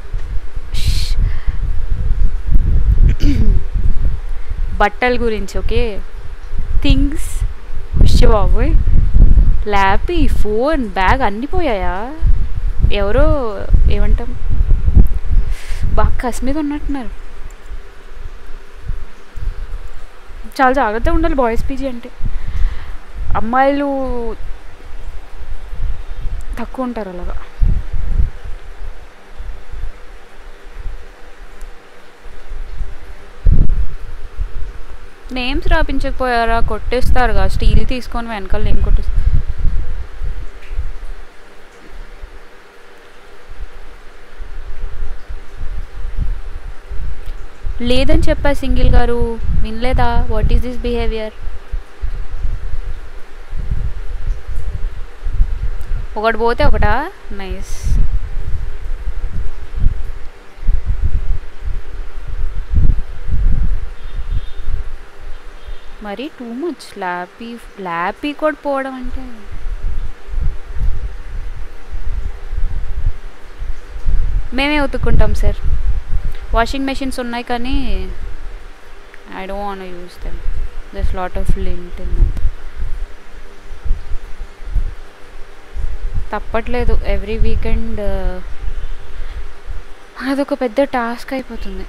బట్టల గురించి ఓకే, థింగ్స్ బాబోయ్, ల్యాపీ, ఫోన్, బ్యాగ్ అన్నీ పోయాయా? ఎవరో ఏమంటాం బాగా కసి మీద ఉన్నట్టున్నారు. చాలా జాగ్రత్తగా ఉండాలి బాయ్స్ పీజీ అంటే. అమ్మాయిలు తక్కువ ఉంటారు అలాగా. నేమ్స్ రాపించకపోయారా? కొట్టేస్తారుగా, స్టీల్ తీసుకొని వెనకాల నేమ్ కొట్టేస్తారు. లేదని చెప్పా సింగిల్ గారు, వినలేదా? What is this behaviour? ఒకటి పోతే ఒకటా? నైస్. మరి టూ మచ్. ల్యాపీ ల్యాపీ కూడా పోవడం అంటే మేమే ఉతుక్కుంటాం సార్. వాషింగ్ మెషిన్స్ ఉన్నాయి కానీ I don't want to use them. There's lot of lint in them. తప్పట్లేదు, ఎవ్రీ వీకెండ్ అదొక పెద్ద టాస్క్ అయిపోతుంది.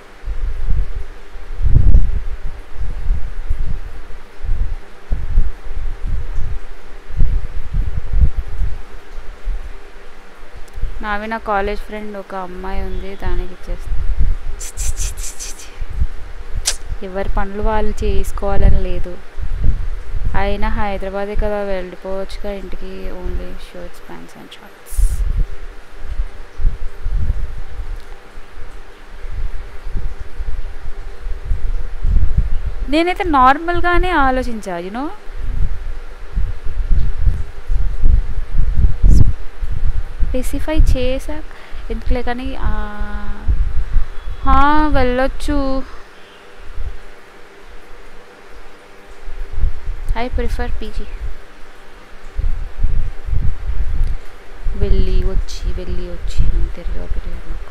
నావి నా కాలేజ్ ఫ్రెండ్ ఒక అమ్మాయి ఉంది, దానికి ఇచ్చేస్తా. ఎవరి పనులు వాళ్ళు చేసుకోవాలని లేదు. అయినా హైదరాబాదే కదా, వెళ్ళిపోవచ్చుగా ఇంటికి. Only shirts, pants and shorts. నేనైతే నార్మల్గానే ఆలోచించా, యూనో. స్పెసిఫై చేసా ఎందుకులే కానీ వెళ్ళొచ్చు. I prefer PG. వెళ్ళి వచ్చి వెళ్ళి వచ్చి తిరిగా తిరిగా నాకు.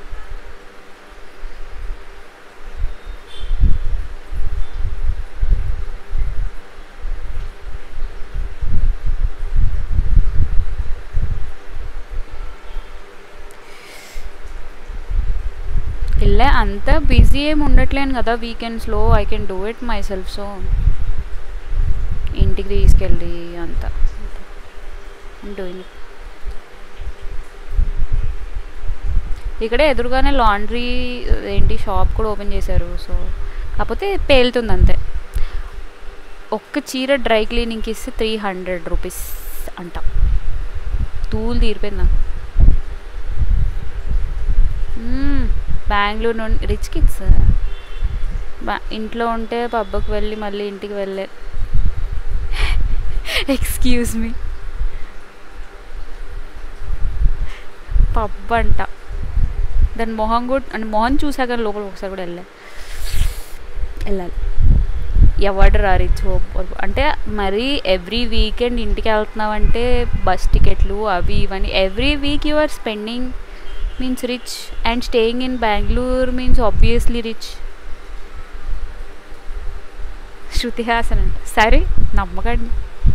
వెళ్ళే అంత బిజీ ఏమి ఉండట్లేను కదా వీకెండ్స్లో. I can do it myself. So ఇంటికి తీసుకెళ్ళి అంత డూయింగ్. ఇక్కడే ఎదురుగానే లాండ్రీ ఏంటి షాప్ కూడా ఓపెన్ చేశారు. సో కాకపోతే పేలుతుంది అంతే. ఒక్క చీర డ్రై క్లీనింగ్కి ఇస్తే త్రీ హండ్రెడ్ రూపీస్ అంట. తూలు తీరిపోయిందా. బెంగళూరు నుండి రిచ్ కిడ్స్ బా ఇంట్లో ఉంటే పబ్కి వెళ్ళి మళ్ళీ ఇంటికి వెళ్ళే. ఎక్స్క్యూజ్ మీ, పబ్ అంట. దాని మొహం కూడా అంటే మొహం చూసాక లోపల ఒకసారి కూడా వెళ్ళే వెళ్ళాలి. ఎవడు రా రిచ్ అంటే మరి ఎవ్రీ వీకెండ్ ఇంటికి వెళ్తున్నావంటే బస్ టికెట్లు అవి ఇవన్నీ. Every week you are spending means rich and staying in Bengaluru means obviously rich. Shruti Haasan అంట. సరే నమ్మకండి.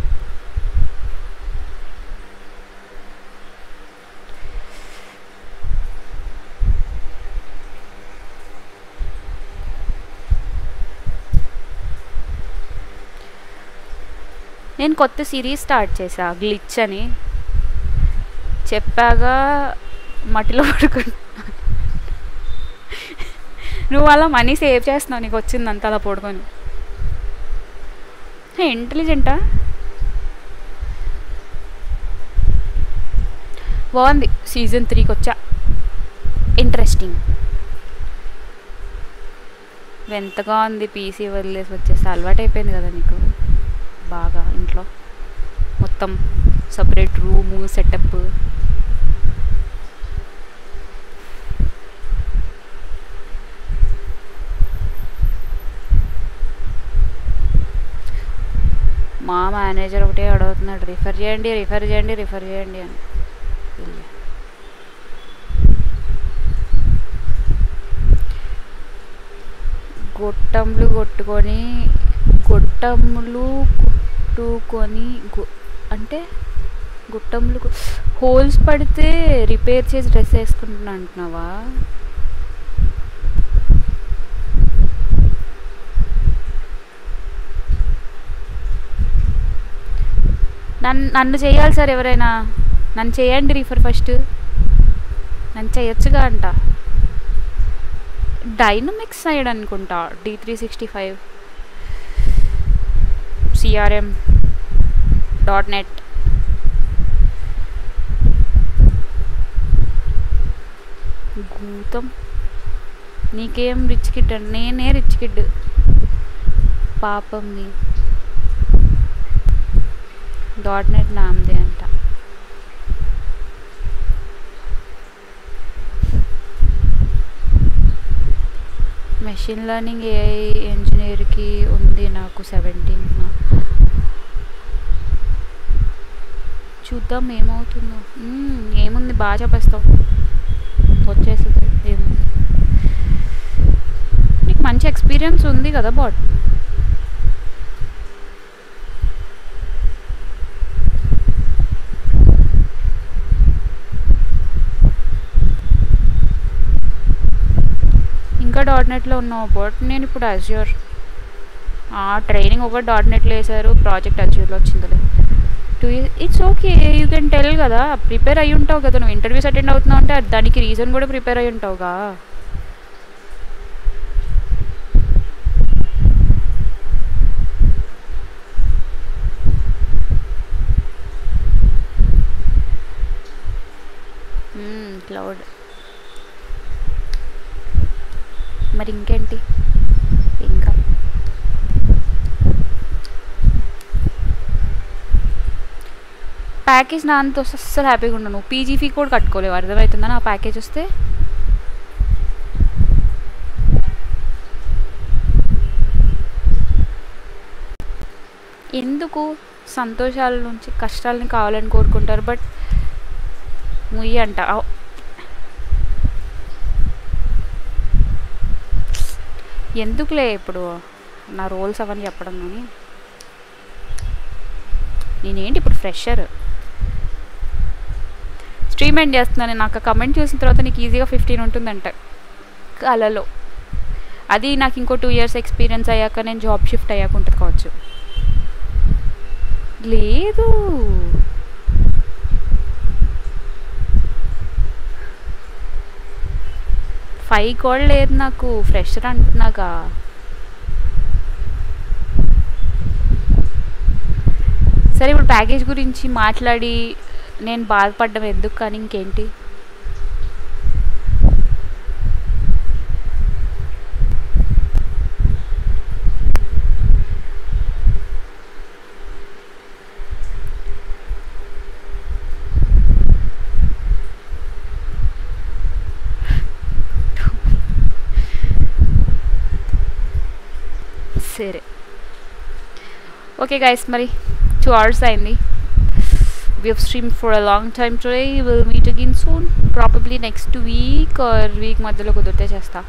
నేను కొత్త సిరీస్ స్టార్ట్ చేసా, గ్లిచ్ అని. చెప్పాగా మట్టిలో పడుకుంటా. నువ్వు అలా మనీ సేవ్ చేస్తున్నావు, నీకు వచ్చిందంత అలా పడుకొని. ఇంటెలిజెంటా. బాగుంది. సీజన్ త్రీకి వచ్చా. ఇంట్రెస్టింగ్. ఎంతగా ఉంది. పీసీ వదిలేసి వచ్చేసి అలవాటు అయిపోయింది కదా నీకు బాగా. ఇంట్లో మొత్తం సపరేట్ రూము సెటప్. మా మేనేజర్ ఒకటే అడుగుతున్నాడు, రిఫర్ చేయండి రిఫర్ చేయండి రిఫర్ చేయండి అని. గొట్టంలు కొట్టుకొని గొట్టములు కుట్టుకొని అంటే గుట్టములు హోల్స్ పడితే రిపేర్ చేసి డ్రెస్ వేసుకుంటున్నా అంటున్నావా? నన్ను నన్ను చేయాలి సార్ ఎవరైనా. నన్ను చేయండి రిఫర్ ఫస్ట్. నన్ను చేయొచ్చుగా అంట. డైనమిక్స్ సైడ్ అనుకుంటా. D three sixty five CRM dot net. భూతం. నీకేం రిచ్ కిడ్ అండి. నేనే రిచ్ కిడ్. పాపం మీ డాట్ నెట్ నామదే అంట. మెషిన్ లెర్నింగ్ ఏఐ ఇంజనీర్కి ఉంది నాకు సెవెంటీన్. చూద్దాం ఏమవుతుందో. ఏముంది బాగా చెప్పేస్తావు, వచ్చేస్తుంది. ఏముంది నీకు మంచి ఎక్స్పీరియన్స్ ఉంది కదా బాట్. ఇంకా డాట్ నెట్లో ఉన్నావు బట్ నేను ఇప్పుడు అజ్యూర్. ట్రైనింగ్ ఒక డాట్ నెట్లో వేసారు, ప్రాజెక్ట్ అజ్యూర్లో వచ్చిందిలే. Two years it's okay. You can tell కదా. ప్రిపేర్ అయ్యి ఉంటావు కదా. నువ్వు ఇంటర్వ్యూస్ అటెండ్ అవుతున్నావు అంటే దానికి రీజన్ కూడా ప్రిపేర్ అయ్యి ఉంటావుగా. క్లౌడ్ మరి ఇంకేంటి. ఇంకా ప్యాకేజ్ నా అంత వస్తే అస్సలు హ్యాపీగా ఉన్నాను. నువ్వు పీజీ ఫీ కూడా కట్టుకోలేవు, అర్థమవుతుందా నా ప్యాకేజ్ వస్తే. ఎందుకు సంతోషాల నుంచి కష్టాలని కావాలని కోరుకుంటారు. బట్ ముయ్యి అంట. ఔ. ఎందుకులే ఇప్పుడు నా రోల్స్ అవన్నీ చెప్పడం. కానీ నేనేంటి ఇప్పుడు ఫ్రెషర్ స్ట్రీమ్ ఎండ్ చేస్తున్నాను. నాకు కమెంట్ చూసిన తర్వాత నీకు ఈజీగా ఫిఫ్టీన్ ఉంటుందంట కలలో. అది నాకు ఇంకో టూ ఇయర్స్ ఎక్స్పీరియన్స్ అయ్యాక నేను జాబ్ షిఫ్ట్ అయ్యాక ఉంటుంది కావచ్చు. లేదు ఫైవ్ కూడా లేదు నాకు, ఫ్రెషర్ అంటున్నాక. సరే ఇప్పుడు ప్యాకేజ్ గురించి మాట్లాడి నేను బాధపడ్డం ఎందుకు, కానీ ఇంకేంటి. సరే ఓకే గైస్, మరి టూ అవర్స్ అయింది. We have streamed for a long time today. We'll meet again soon, probably next week or week మధ్యలో కుదిరితే చేస్తా.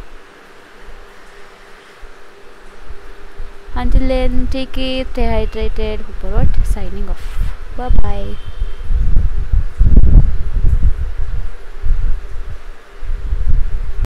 Until then, take care, stay hydrated. Hooper signing off. Bye bye.